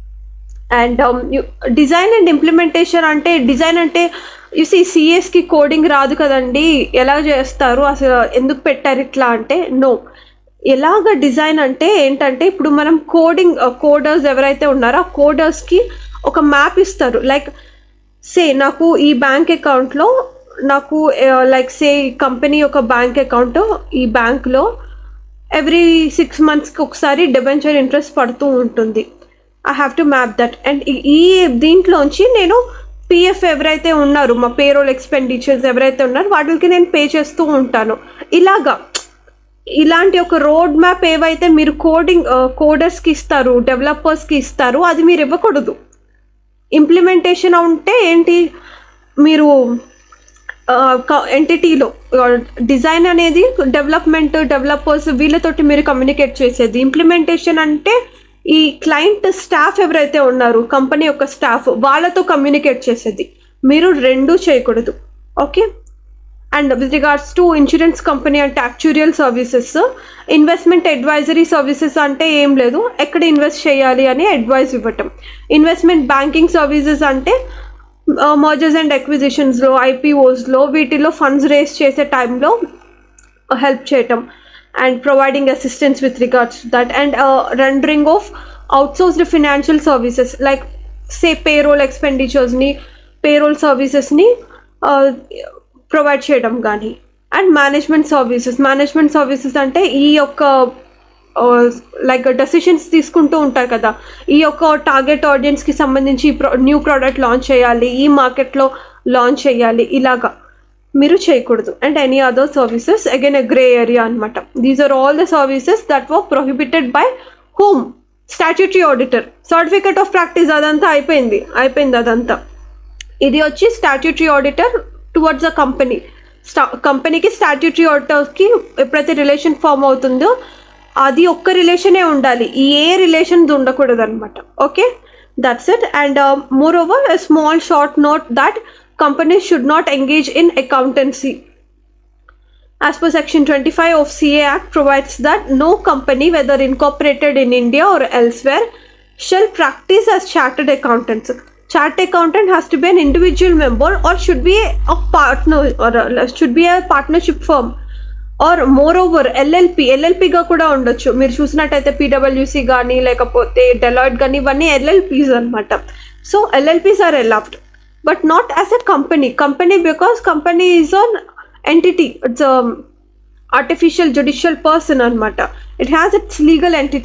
and design and implementation అంటే డిజైన్ అంటే యూసీ సిఎస్కి కోడింగ్ రాదు కదండి, ఎలా చేస్తారు, అసలు ఎందుకు పెట్టారు ఇట్లా అంటే నో. ఎలాగ డిజైన్ అంటే ఏంటంటే ఇప్పుడు మనం కోడింగ్ కోడర్స్ ఎవరైతే ఉన్నారో ఆ కోడర్స్కి ఒక మ్యాప్ ఇస్తారు. లైక్ సే నాకు ఈ బ్యాంక్ అకౌంట్లో నాకు లైక్ సే కంపెనీ ఒక బ్యాంక్ అకౌంట్, ఈ బ్యాంక్లో ఎవ్రీ సిక్స్ మంత్స్కి ఒకసారి డిబెంచర్ ఇంట్రెస్ట్ పడుతూ ఉంటుంది. I have to map that. And ఈ దీంట్లోంచి నేను పిఎఫ్ ఎవరైతే ఉన్నారు, మా పేరోల్ ఎక్స్పెండిచర్స్ ఎవరైతే ఉన్నారో వాటికి నేను పే చేస్తూ ఉంటాను. ఇలాగా ఇలాంటి ఒక రోడ్ మ్యాప్ ఏవైతే మీరు కోడింగ్ కోడర్స్కి ఇస్తారు, డెవలపర్స్కి ఇస్తారు, అది మీరు ఇవ్వకూడదు. ఇంప్లిమెంటేషన్ ఉంటే ఏంటి, మీరు ఎంటిటీలో డిజైన్ అనేది డెవలప్మెంట్ డెవలపర్స్ వీళ్ళతోటి మీరు కమ్యూనికేట్ చేసేది. ఇంప్లిమెంటేషన్ అంటే ఈ క్లయింట్ స్టాఫ్ ఎవరైతే ఉన్నారు, కంపెనీ యొక్క స్టాఫ్, వాళ్ళతో కమ్యూనికేట్ చేసేది. మీరు రెండూ చేయకూడదు. Okay, and with regards to insurance company అంటే actuarial services, investment advisory services అంటే ఏం లేదు, ఎక్కడ ఇన్వెస్ట్ చేయాలి అని అడ్వైస్ ఇవ్వటం. ఇన్వెస్ట్మెంట్ బ్యాంకింగ్ సర్వీసెస్ అంటే మర్జర్స్ అండ్ ఎక్విజిషన్స్లో, ఐపీఓస్లో, వీటిలో ఫండ్స్ రేస్ చేసే టైంలో హెల్ప్ చేయటం and providing assistance with regards to that. And rendering of outsourced financial services like say payroll ఎక్స్పెండిచర్స్ని, పేరోల్ సర్వీసెస్ని ప్రొవైడ్ చేయడం కానీ. And management services management services అంటే ఈ యొక్క లైక్ డెసిషన్స్ తీసుకుంటూ ఉంటారు కదా, ఈ యొక్క టార్గెట్ ఆడియన్స్కి సంబంధించి న్యూ ప్రోడక్ట్ లాంచ్ చేయాలి, ఈ మార్కెట్లో లాంచ్ చేయాలి, ఇలాగా మీరు చేయకూడదు. And any other services again a grey area అనమాట. These are all the services that were prohibited by home statutory auditor. Certificate of practice అదంతా అయిపోయింది అయిపోయింది అదంతా. ఇది వచ్చి statutory auditor towards a company. స్టా కంపెనీకి స్టాట్యూటరీ ఆడిటర్కి ఎప్పుడైతే రిలేషన్ ఫామ్ అవుతుందో అది ఒక్క రిలేషనే ఉండాలి, ఏ రిలేషన్స్ ఉండకూడదు అనమాట. Okay, that's it. And more over a small short note that companies should not engage in accountancy. As per section twenty-five of C A Act provides that no company whether incorporated in India or elsewhere shall practice as chartered accountants. Chartered accountant has to be an individual member or should be a partner or a, should be a partnership firm or moreover L L P L L P గా కూడా ఉండొచ్చు. మీరు చూసినట్టయితే పీడబ్ల్యూసీ కానీ లేకపోతే Deloitte కానీ ఇవన్నీ L L Ps అనమాట. So L L Ps are allowed but not as a company. Company because company is an entity. It's a artificial judicial person anamata. It has its legal entity.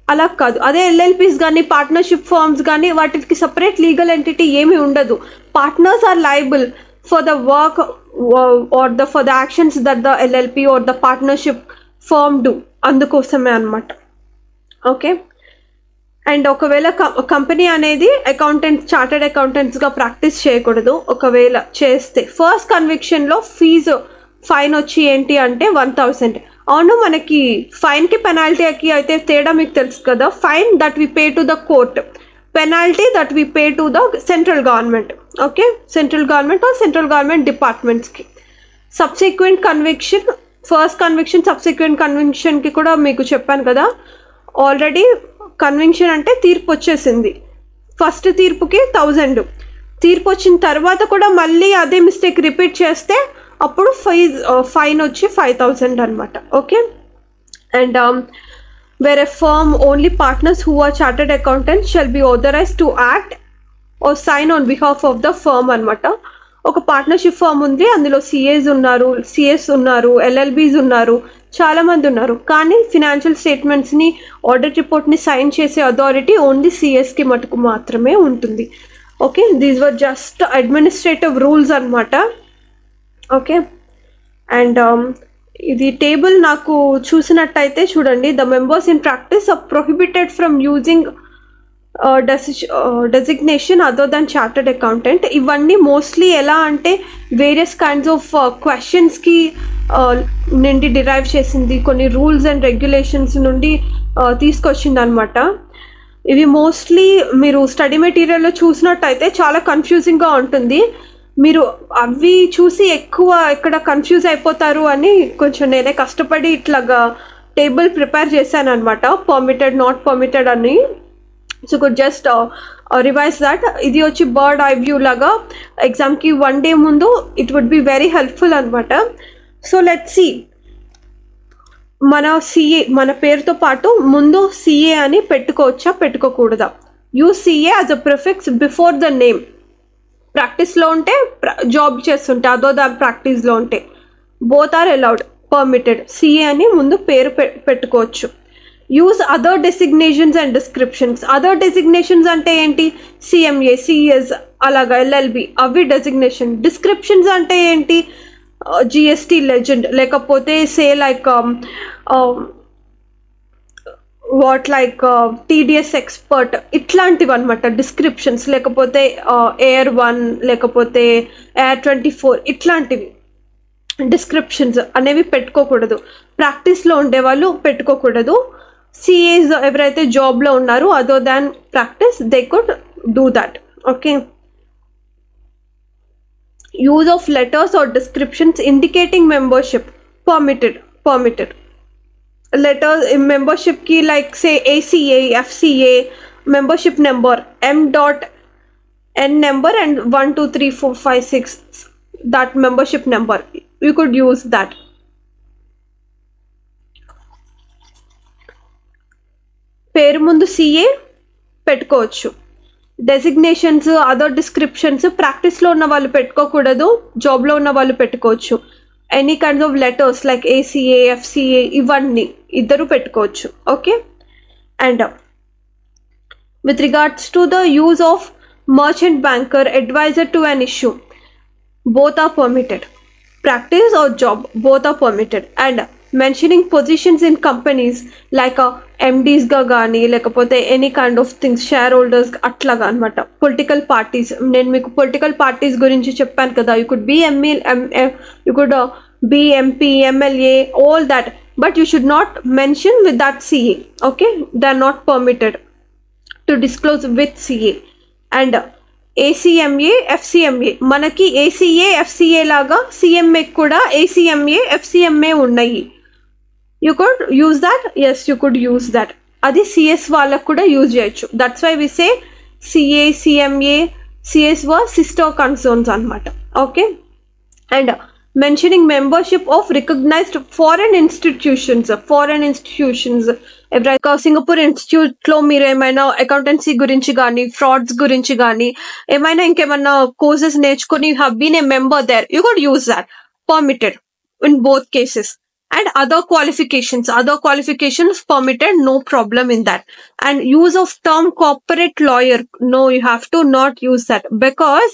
అలా కాదు. అదే ఎల్ఎల్పీస్ కానీ partnership firms కానీ వాటికి separate legal entity ఏమీ ఉండదు. Partners are liable for the work or the for the actions that the LLP or the partnership firm do. అందుకోసమే అనమాట. ఓకే. అండ్ ఒకవేళ కంపెనీ అనేది అకౌంటెంట్స్ చార్టెడ్ అకౌంటెంట్స్గా ప్రాక్టీస్ చేయకూడదు. ఒకవేళ చేస్తే ఫస్ట్ కన్విక్షన్లో ఫీజు ఫైన్ వచ్చి ఏంటి అంటే వన్ థౌసండ్. అవును, మనకి ఫైన్కి పెనాల్టీకి అయితే తేడా మీకు తెలుసు కదా. Fine that we pay to the court, penalty that we pay to the central government. Okay, central government or central government డిపార్ట్మెంట్స్కి. Subsequent conviction, first conviction subsequent కన్విక్షన్కి కూడా మీకు చెప్పాను కదా. ఆల్రెడీ కన్విక్షన్ అంటే తీర్పు వచ్చేసింది. ఫస్ట్ తీర్పుకి థౌజండ్, తీర్పు వచ్చిన తర్వాత కూడా మళ్ళీ అదే మిస్టేక్ రిపీట్ చేస్తే అప్పుడు ఫైజ్ ఫైన్ వచ్చి ఫైవ్ థౌజండ్ అనమాట. Okay. And where a firm only partners who are chartered accountants shall be authorise to act or sign on behalf of the firm అనమాట. ఒక పార్ట్నర్షిప్ ఫర్మ్ ఉంది, అందులో సిఏస్ ఉన్నారు, సిఎస్ ఉన్నారు, ఎల్ఎల్బీస్ ఉన్నారు, చాలామంది ఉన్నారు. కానీ ఫినాన్షియల్ స్టేట్మెంట్స్ని ఆడిట్ రిపోర్ట్ని సైన్ చేసే అథారిటీ ఓన్లీ సిఎస్కి మటుకు మాత్రమే ఉంటుంది. Okay, these were just administrative rules అనమాట. ఓకే. అండ్ ఇది టేబుల్ నాకు చూసినట్టయితే చూడండి. The members in practice are prohibited from using designation other than chartered accountant. ఇవన్నీ మోస్ట్లీ ఎలా అంటే వేరియస్ కైండ్స్ ఆఫ్ క్వశ్చన్స్కి నుండి డిరైవ్ చేసింది, కొన్ని రూల్స్ అండ్ రెగ్యులేషన్స్ నుండి తీసుకొచ్చింది అనమాట. ఇవి మోస్ట్లీ మీరు స్టడీ మెటీరియల్లో చూసినట్టయితే చాలా కన్ఫ్యూజింగ్గా ఉంటుంది. మీరు అవి చూసి ఎక్కువ ఇక్కడ కన్ఫ్యూజ్ అయిపోతారు అని కొంచెం నేనే కష్టపడి ఇట్లాగా టేబుల్ ప్రిపేర్ చేశాను అనమాట. పర్మిటెడ్, నాట్ పర్మిటెడ్ అని. So could just revise that. ఇది వచ్చి బర్డ్ ఐ వ్యూ లాగా ఎగ్జామ్కి వన్ డే ముందు it would be very helpful అనమాట. సో లెట్స్ సీ, మన సిఏ మన పేరుతో పాటు ముందు సిఏ అని పెట్టుకోవచ్చా పెట్టుకోకూడదా? Use CA as a prefix before the name. ప్రాక్టీస్లో ఉంటే, జాబ్ చేస్తుంటే అదో దా ప్రాక్టీస్లో ఉంటే both are allowed, permitted. CA అని ముందు పేరు పెట్టుకోవచ్చు. Use other designations and descriptions. Other designations అంటే ఏంటి? సిఎంఏ, సిఎస్, అలాగా ఎల్ఎల్బి, అవి డెసిగ్నేషన్. డిస్క్రిప్షన్స్ అంటే ఏంటి? జిఎస్టీ లెజెండ్, లేకపోతే say like what like TDS expert, ఇట్లాంటివి అనమాట డిస్క్రిప్షన్స్. లేకపోతే ఎయిర్ వన్, లేకపోతే ఎయిర్ ట్వంటీ ఫోర్, ఇట్లాంటివి డిస్క్రిప్షన్స్ అనేవి పెట్టుకోకూడదు. ప్రాక్టీస్లో ఉండేవాళ్ళు పెట్టుకోకూడదు. సిఏస్ ఎవరైతే జాబ్లో ఉన్నారో other than practice they could do that. Okay. Use of letters or descriptions indicating membership, permitted permitted letters in membership ki like say A C A, F C A, membership number, M dot N number and one two three four five six, that membership number you could use that. పేరు ముందు CA పెట్టుకోవచ్చు. Designations, other descriptions ప్రాక్టీస్లో ఉన్న వాళ్ళు పెట్టుకోకూడదు, జాబ్లో ఉన్న వాళ్ళు పెట్టుకోవచ్చు. Any kinds of letters like ACA, FCA, ఇవన్నీ ఇద్దరు పెట్టుకోవచ్చు. Okay. And with regards to the use of merchant banker, adviser to an issue, both are permitted. Practice or job, both are permitted. And mentioning positions in companies like ఎండీస్గా కానీ లేకపోతే any kind of things, shareholders అట్లాగా అనమాట. Political parties, నేను మీకు political parties గురించి చెప్పాను కదా. You could be ME, you could be MP, MLA, all that, but you should not mention with that CA. Okay, they are not permitted to disclose with CA. And ACMA, FCMA, మనకి ACA, FCA లాగా సిఎంఏకి కూడా ACMA, FCMA ఉన్నాయి. You could use that. Yes, you could use that. అది CS వాళ్ళకు కూడా use చేయొచ్చు. That's why we say CA, CMA, CS were sister concerns అనమాట. Okay. And mentioning membership of recognised foreign institutions, foreign institutions ఎవరైనా Singapore ఇన్స్టిట్యూట్లో మీరు ఏమైనా accountancy గురించి కానీ, ఫ్రాడ్స్ గురించి కానీ, ఏమైనా ఇంకేమైనా కోర్సెస్ నేర్చుకొని have been a member there, you could use that, permitted in both cases. and other qualifications. Other qualifications permitted, no problem in that. And use of term corporate lawyer, no, you have to not use that, because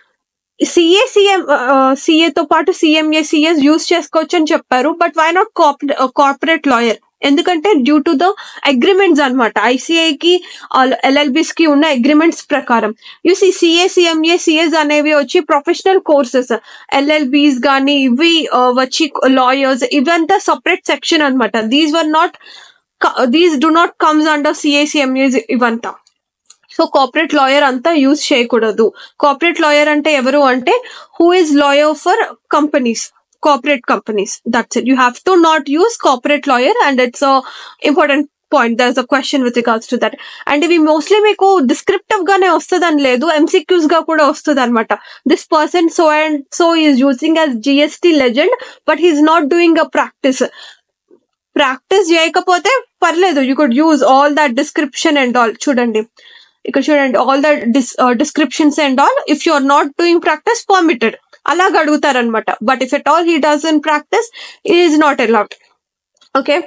CA CM CA తో పాటు CMA CS use చేసుకోవచ్చు అని చెప్పారు. But why not corporate lawyer? ఎందుకంటే due to the agreements అనమాట, ఐసిఐకి ఎల్ఎల్బిస్ కి ఉన్న అగ్రిమెంట్స్ ప్రకారం. యూసి సిఏ సిఎంఏ సిఎస్ అనేవి వచ్చి ప్రొఫెషనల్ కోర్సెస్, ఎల్ఎల్బిస్ కానీ ఇవి వచ్చి లాయర్స్, ఇవంతా సపరేట్ సెక్షన్ అనమాట. These were not these do not comes under CA CMA ఇవంతా. సో కార్పొరేట్ లాయర్ అంతా యూజ్ చేయకూడదు. కార్పొరేట్ లాయర్ అంటే ఎవరు అంటే who is lawyer for companies, corporate companies. That's it. You have to not use corporate lawyer, and it's a important point. There's a question with regards to that. And ఇవి mostly మీకు descriptive గానే వస్తుంది అని లేదు, MCQs గా కూడా వస్తుంది అనమాట. This person so and so is using as GST legend, but he's not doing a practice. Practice చేయకపోతే పర్లేదు, you could use all that description and all. చూడండి ఇక్కడ చూడండి, all the descriptions and all. If you are not doing practice, permitted అలాగ అడుగుతారనమాట. But if at all he does in practice, is not allowed. Okay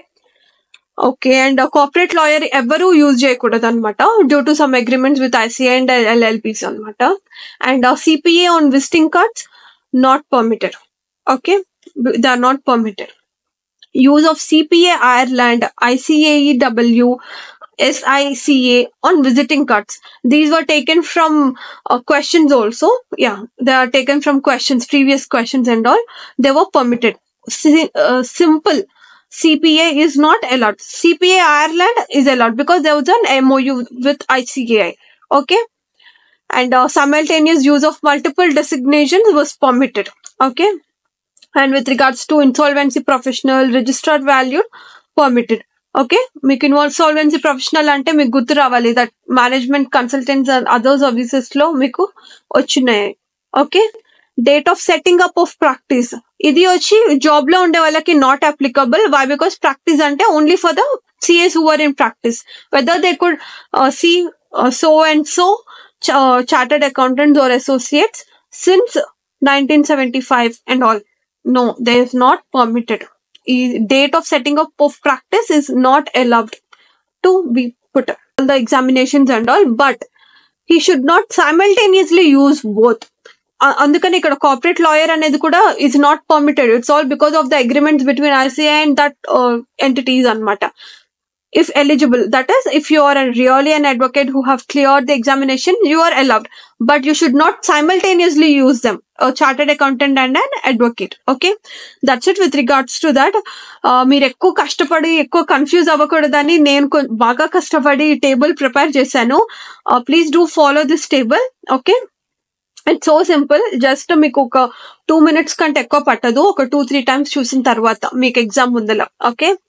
okay and corporate lawyer ఎవరు use చేయకూడదు అనమాట, due to some agreements with ICI and LLPs అనమాట. And CPA on visiting cards not permitted. Okay, they are not permitted. Use of CPA Ireland, ICAEW, S I C A on visiting cards. These were taken from uh, questions also. Yeah, they are taken from questions, previous questions and all. They were permitted. Si- uh, simple. C P A is not allowed. C P A Ireland is allowed because there was an M O U with I C A I. Okay. And uh, simultaneous use of multiple designations was permitted. Okay. And with regards to insolvency professional, registrar valued, permitted. Okay, మీకు insolvency professional అంటే మీకు గుర్తు రావాలి that management consultants and other services లో మీకు వచ్చినాయి. Okay, date of setting up of practice, ఇది వచ్చి జాబ్ లో ఉండే వాళ్ళకి not applicable. Why? Because practice అంటే only for the CS who are in practice. Whether they could see so and so chartered accountants or associates since nineteen seventy five and all. No, they is not permitted. Date of setting up of practice is not allowed to be put on the examinations and all, but he should not simultaneously use both. అందుకని ఇక్కడ corporate lawyer అనేది కూడా is not permitted. It's all because of the agreements between ICI and that entities అనమాట. If eligible, that is, if you are a really an advocate who have cleared the examination, you are allowed, but you should not simultaneously use them, a chartered accountant and an advocate. Okay, that's it with regards to that. మీరు ఎక్కువ కష్టపడి ఎక్కువ confuse అవ్వకూడదని నేను బాగా కష్టపడి table prepare చేశాను. Please do follow this table. Okay, it's so simple. Just మీకు ఒక టూ మినిట్స్ కంటే ఎక్కువ పట్టదు, ఒక టూ త్రీ టైమ్స్ చూసిన తర్వాత మీకు ఎగ్జామ్ ముందల. ఓకే.